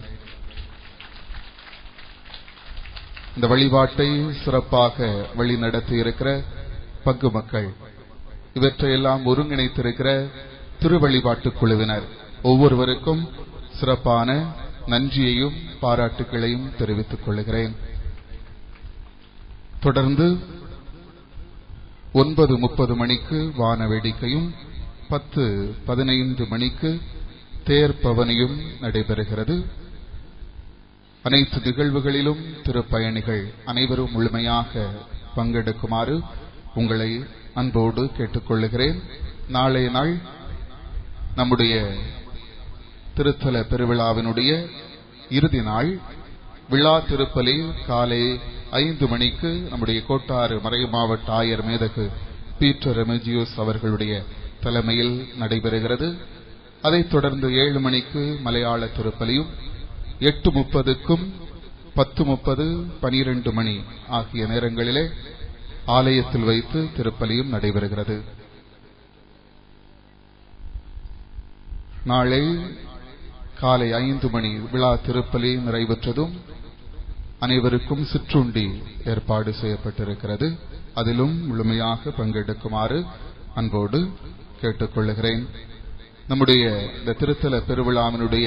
இந்த வழிபாட்டை சிறப்பாக வழி நடத்தி இருக்கிற பங்கு மக்கள், இவற்றையெல்லாம் ஒருங்கிணைத்திருக்கிற திருவழிபாட்டு குழுவினர் ஒவ்வொருவருக்கும் சிறப்பான நன்றியையும் பாராட்டுகளையும் தெரிவித்துக் கொள்கிறேன். தொடர்ந்து ஒன்பது முப்பது மணிக்கு வான வேடிக்கையும், பத்து பதினைந்து மணிக்கு தேர் பவனியும் நடைபெறுகிறது. அனைத்து நிகழ்வுகளிலும் திருப்பயணிகள் அனைவரும் முழுமையாக பங்கெடுக்குமாறு உங்களை அன்போடு கேட்டுக்கொள்ளுகிறேன். நாளைய நாள் நம்முடைய திருத்தல பெருவிழாவினுடைய இறுதி நாள். விழா திருப்பலி காலை ஐந்து மணிக்கு நம்முடைய கோட்டாறு மறை மாவட்ட ஆயர் மேதகு பீட்டர் ரெமிஜியோஸ் அவர்களுடைய தலைமையில் நடைபெறுகிறது. அதைத் தொடர்ந்து ஏழு மணிக்கு மலையாள திருப்பலியும், எட்டு முப்பதுக்கும் பத்து முப்பது பனிரெண்டு மணி ஆகிய நேரங்களிலே ஆலயத்தில் வைத்து திருப்பலியும் நடைபெறுகிறது. நாளை காலை ஐந்து மணி விழா திருப்பலி நிறைவுற்றதும் அனைவருக்கும் சிற்றுண்டி ஏற்பாடு செய்யப்பட்டிருக்கிறது. அதிலும் முழுமையாக பங்கெடுக்குமாறு அன்போடு கேட்டுக்கொள்ளுகிறேன். நம்முடைய இந்த திருத்தல பெருவிழாவினுடைய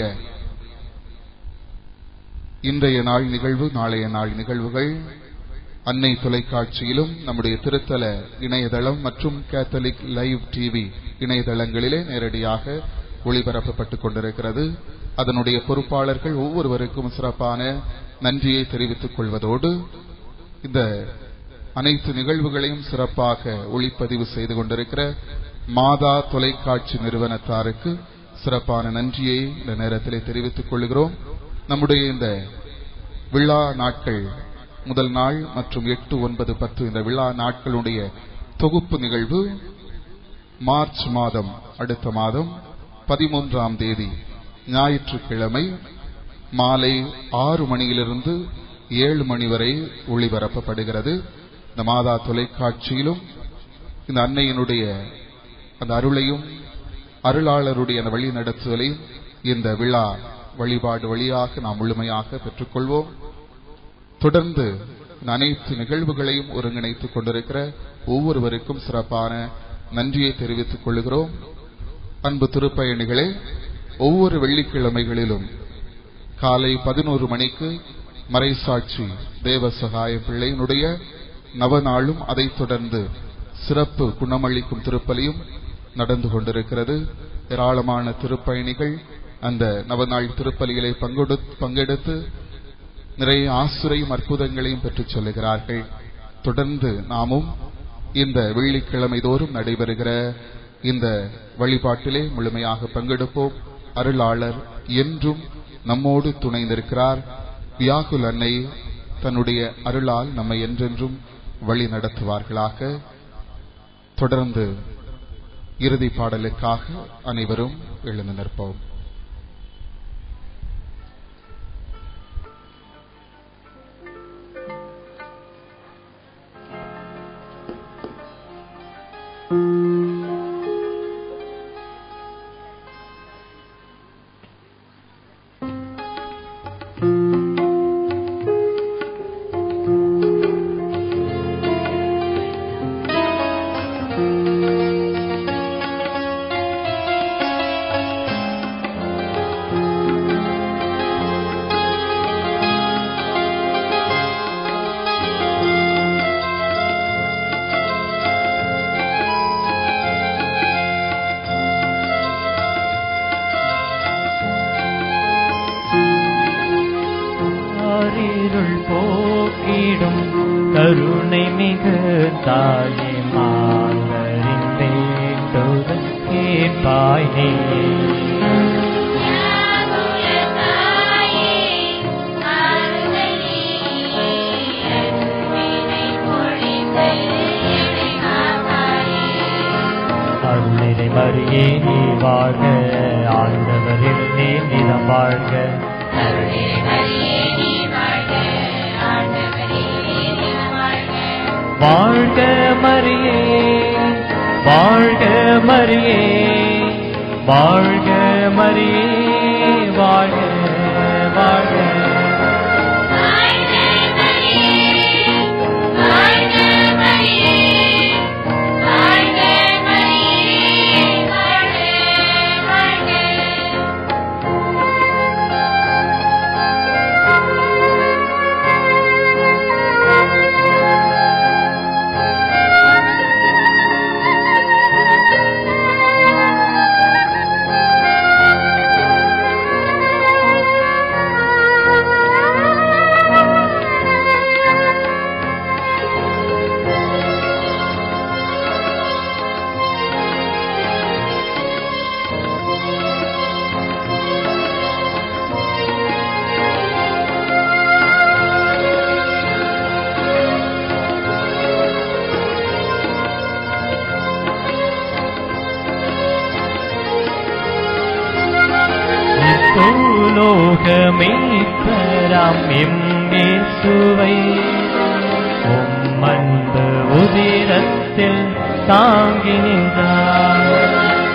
இன்றைய நாள் நிகழ்வு, நாளைய நாள் நிகழ்வுகள் அன்னை தொலைக்காட்சியிலும் நம்முடைய திருத்தல இணையதளம் மற்றும் கேத்தலிக் லைவ் டிவி இணையதளங்களிலே நேரடியாக ஒளிபரப்பப்பட்டுக் கொண்டிருக்கிறது. அதனுடைய பொறுப்பாளர்கள் ஒவ்வொருவருக்கும் சிறப்பான நன்றியை தெரிவித்துக் கொள்வதோடு இந்த அனைத்து நிகழ்வுகளையும் சிறப்பாக ஒளிப்பதிவு செய்து கொண்டிருக்கிற மாதா தொலைக்காட்சி நிறுவனத்தாருக்கு சிறப்பான நன்றியை இந்த நேரத்திலே தெரிவித்துக் கொள்கிறோம். நம்முடைய இந்த விழா நாட்கள் முதல் நாள் மற்றும் எட்டு ஒன்பது பத்து இந்த விழா நாட்களுடைய தொகுப்பு நிகழ்வு மார்ச் மாதம் அடுத்த மாதம் பதிமூன்றாம் தேதி ஞாயிற்றுக்கிழமை மாலை ஆறு மணியிலிருந்து ஏழு மணி வரை ஒளிபரப்பப்படுகிறது. இந்த மாதா தொலைக்காட்சியிலும் இந்த அன்னையினுடைய அந்த அருளையும் அருளாளருடைய அந்த வழி நடத்துதலையும் இந்த விழா வழிபாடு வழியாக நாம் முழுமையாக பெற்றுக்கொள்வோம். தொடர்ந்து அனைத்து நிகழ்வுகளையும் ஒருங்கிணைத்துக் கொண்டிருக்கிற ஒவ்வொருவருக்கும் சிறப்பான நன்றியை தெரிவித்துக் கொள்கிறோம். அன்பு திருப்பயணிகளே, ஒவ்வொரு வெள்ளிக்கிழமைகளிலும் காலை பதினோரு மணிக்கு மறைசாட்சி தேவசகாய பிள்ளையினுடைய நவநாளும் அதைத் தொடர்ந்து சிறப்பு குணமளிக்கும் திருப்பலியும் நடந்து கொண்டிருக்கிறது. ஏராளமான திருப்பயணிகள் அந்த நவநாள் திருப்பலிகளை பங்கெடுத்து நிறைய ஆசிரியும் அற்புதங்களையும் பெற்றுச் சொல்லுகிறார்கள். தொடர்ந்து நாமும் இந்த வெள்ளிக்கிழமை தோறும் நடைபெறுகிற இந்த வழிபாட்டிலே முழுமையாக பங்கெடுப்போம். அருளாளர் என்றும் நம்மோடு துணை நிற்கிறார். வியாகுல் அன்னை தன்னுடைய அருளால் நம்மை என்றென்றும் வழி நடத்துவார்களாக. தொடர்ந்து இறுதி பாடலுக்காக அனைவரும் எழுந்து நிற்போம். Thank you. பூலோகமே பெறாம் எம் இயேசுவை உம் அன்பு உதிரத்தில் தாங்கி நின்றார்.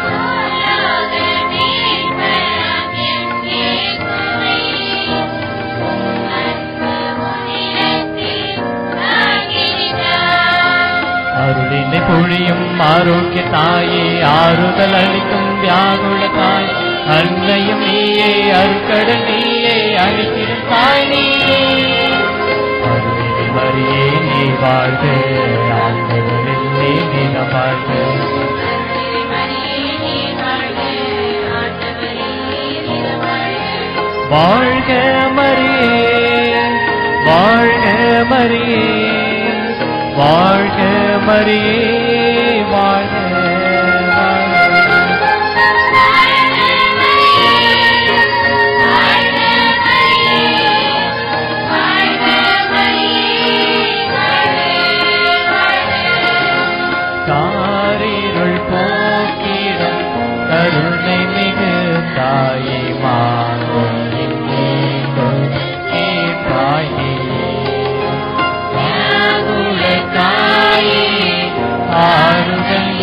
அருளினை பொழியும் ஆரோக்கிய தாயே, ஆறுதல் அளிக்கும் வியாகுல தாய், அன்னையும் நீயே, அருட்கடல் நீயே, அளித்திடும் தாய் நீயே. அருளினை மரியே நீ வாழ்க, ஆண்டவரில் நீ மிக வாழ்க. வாழ்க மரியே, வாழ்க மரியே, வாழ்க மரியே, வாழ்க காரிருள் போக்கிடும் கருணை மிகு தாயே, மாங்கின் தாயே, தாயே ஆறுதல்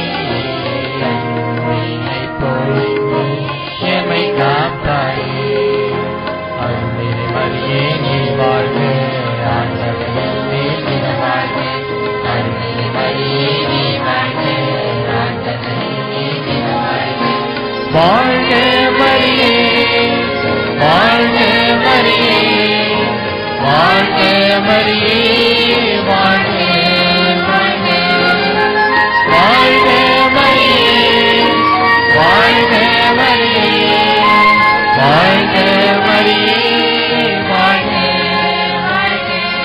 நீரை பொழிந்து எமை காப்பாயே. அருளினை மரியே நீ வாழ்க, ஆண்டவரில் நீ மிக வாழ்க. அருளினை மரியே நீ வாழ்க, ஆண்டவரில் நீ மிக வாழ்க. வாழ்க மரியே, வாழ்க மரியே, வாழ்க மரியே, வாழ்க வாழ்க வாழ்க மரியே, வாழ்க மரியே, வாழ்க மரியே, வாழ்க வாழ்க.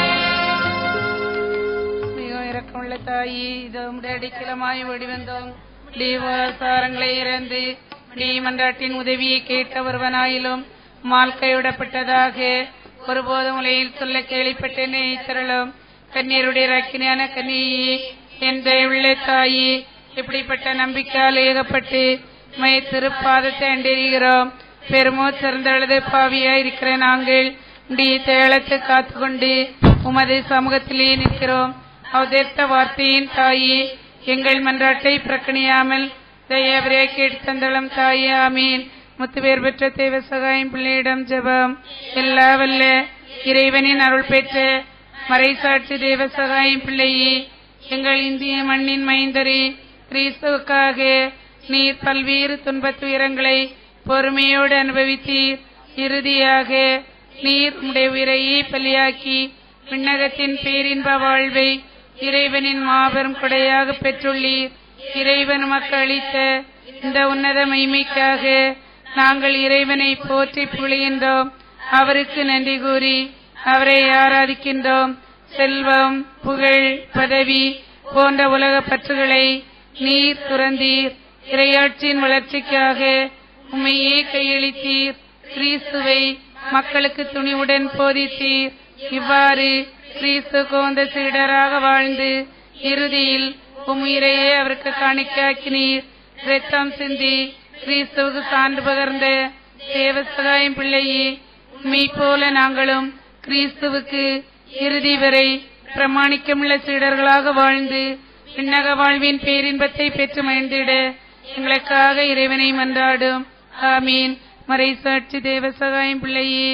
மிகவும் இரக்கமுள்ள தாயே, இதோ உம்முடைய அடிக்கலமாய் ஓடி வந்தோம். சாரங்களை இறந்து நீ மன்றாட்டின் உதவியை கேட்ட ஒருவனாயிலும் மால் கைவிடப்பட்டதாக ஒருபோதும் உலகில் சொல்ல கேள்விப்பட்டேனே தரலும். கண்ணீருடைய ரக்கினியான கன்னியே, என் தயவுள்ள தாயே, இப்படிப்பட்ட நம்பிக்கையால் ஏகப்பட்டு மை திருப்பாதத்தை அண்டிருக்கிறோம். பெருமோ சிறந்தழுது பாவியாய் இருக்கிற நாங்கள் உடைய தேளத்தை காத்துக்கொண்டு உமது சமூகத்திலே நிற்கிறோம். அவதேர்த்த வார்த்தையின் தாயே, எங்கள் மன்றாட்டை பிரக்கணியாமல் தயவரே கேட்டு தந்தளம் தாயே. ஆமீன். முத்துவேர் பெற்ற தேவ சகாயம் பிள்ளையிடம் ஜெபம். எல்லா வல்ல இறைவனின் அருள் பெற்ற மறைசாட்சி தேவ சகாயம் பிள்ளையே, எங்கள் இந்திய மண்ணின் மைந்தரே, கிறிஸ்துவுக்காக நீர் பல்வேறு துன்பத் துயரங்களை பொறுமையோடு அனுபவித்தீர். இறுதியாக நீர் உம்முடைய உயிரையே பலியாக்கி விண்ணகத்தின் பேரின்ப வாழ்வை இறைவனின் மாபெரும் கொடையாக பெற்றுள்ளீர். இறைவன் உமக்கு அளித்த இந்த உன்னத மகிமைக்காக நாங்கள் இறைவனை போற்றி புகழ்கின்றோம். அவருக்கு நன்றி கூறி அவரை ஆராதிக்கின்றோம். செல்வம், புகழ், பதவி போன்ற உலக பற்றுகளை நீர் துறந்தீர். இறையாட்சியின் வளர்ச்சிக்காக உம்மையே கையளித்தீர். கிறிஸ்துவை மக்களுக்கு துணிவுடன் போதித்தீர். இவ்வாறு கிறிஸ்து கோந்த சீடராக வாழ்ந்து இறுதியில் உம் உயிரையே அவருக்கு காணிக்காக்கினீர். இரத்தம் சிந்தி கிறிஸ்துவுக்கு சான்று பகர்ந்த தேவ சகாயம் பிள்ளையே, உம்மை போல நாங்களும் கிறிஸ்துவுக்கு இறுதி வரை பிரமாணிக்கமுள்ள சீடர்களாக வாழ்ந்து விண்ணக வாழ்வின் பேரின்பத்தை பெற்று மகிழ்ந்திட எங்களுக்காக இறைவனை மன்றாடும். ஆமீன். மறைசாட்சி தேவ சகாயம் பிள்ளையே,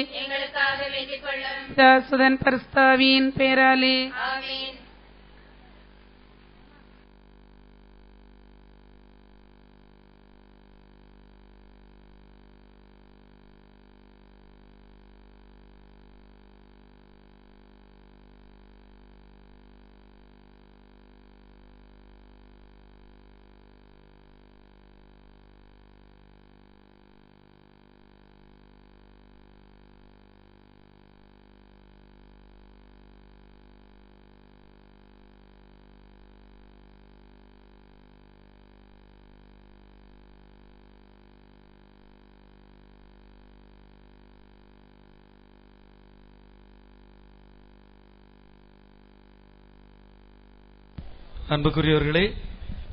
தாசுதன் பரிஸ்தாவின் பேராலே. அன்புக்குரியவர்களே,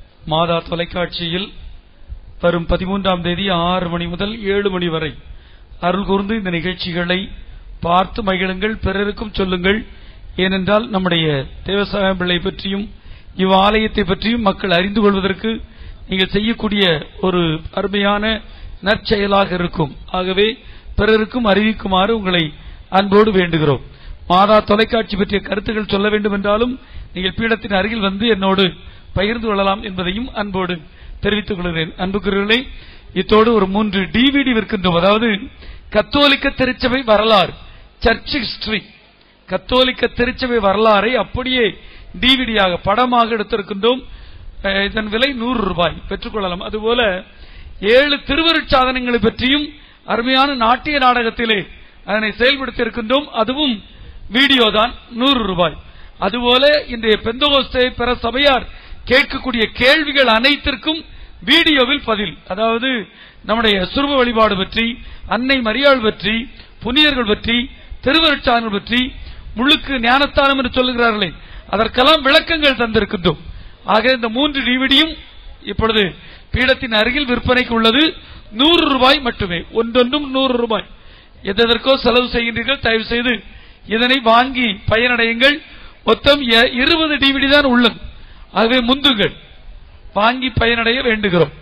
மாதா தொலைக்காட்சியில் வரும் பதிமூன்றாம் தேதி ஆறு மணி முதல் ஏழு மணி வரை அருள் கூர்ந்து இந்த நிகழ்ச்சிகளை பார்த்து மகிழுங்கள், பிறருக்கும் சொல்லுங்கள். ஏனென்றால் நம்முடைய தேவசாயம் பிள்ளை பற்றியும் இவ்வாலயத்தை பற்றியும் மக்கள் அறிந்து கொள்வதற்கு நீங்கள் செய்யக்கூடிய ஒரு அருமையான நற்செயலாக இருக்கும். ஆகவே பிறருக்கும் அறிவிக்குமாறு உங்களை அன்போடு வேண்டுகிறோம். மாதா தொலைக்காட்சி பற்றிய கருத்துக்கள் சொல்ல வேண்டும் என்றாலும் நீங்கள் பீடத்தின் அருகில் வந்து என்னோடு பகிர்ந்து கொள்ளலாம் என்பதையும் அன்போடு தெரிவித்துக் கொள்கிறேன். அன்புக்குரியவர்களே, இத்தோடு ஒரு மூன்று டிவிடி விற்கின்றோம். அதாவது கத்தோலிக்க திருச்சபை வரலாறு, சர்ச் ஹிஸ்டரி, கத்தோலிக்க திருச்சபை வரலாறை அப்படியே டிவிடியாக படமாக எடுத்திருக்கின்றோம். இதன் விலை நூறு ரூபாய் பெற்றுக்கொள்ளலாம். அதுபோல ஏழு திருவருட்சாதனங்களை பற்றியும் அருமையான நாட்டிய நாடகத்திலே அதனை செயல்படுத்தி இருக்கின்றோம். அதுவும் வீடியோ தான், நூறு ரூபாய். அதுபோல இன்றைய பெந்தகோஸ்தே பிற சபையார் கேட்கக்கூடிய கேள்விகள் அனைத்திற்கும் வீடியோவில் பதில். அதாவது நம்முடைய சுருப வழிபாடு பற்றி, அன்னை மரியாள் பற்றி, புனிதர்கள் பற்றி, திருவருட்சாதனங்கள் பற்றி, முழுக்கு ஞானஸ்தானம் என்று சொல்லுகிறார்களே அதற்கெல்லாம் விளக்கங்கள் தந்திருக்கின்றோம். ஆக இந்த மூன்று டிவிடியும் இப்பொழுது பீடத்தின் அருகில் விற்பனைக்கு உள்ளது. நூறு ரூபாய் மட்டுமே, ஒன்றொன்றும் நூறு ரூபாய். எதற்கோ செலவு செய்கின்றீர்கள், தயவு செய்து இதனை வாங்கி பயனடையுங்கள். மொத்தம் இருபது டிவிடி தான் உள்ளது. ஆகவே முந்துங்கள், வாங்கி பயனடைய வேண்டுகிறோம்.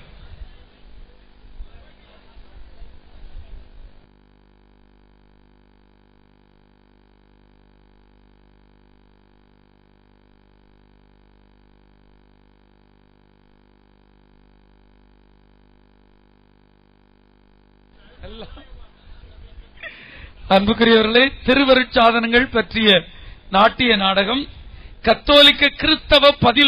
அன்புக்குரியவர்களே, திருவருட்சாதனங்கள் பற்றிய நாட்டிய நாடகம் கத்தோலிக்க கிறிஸ்தவ பதில்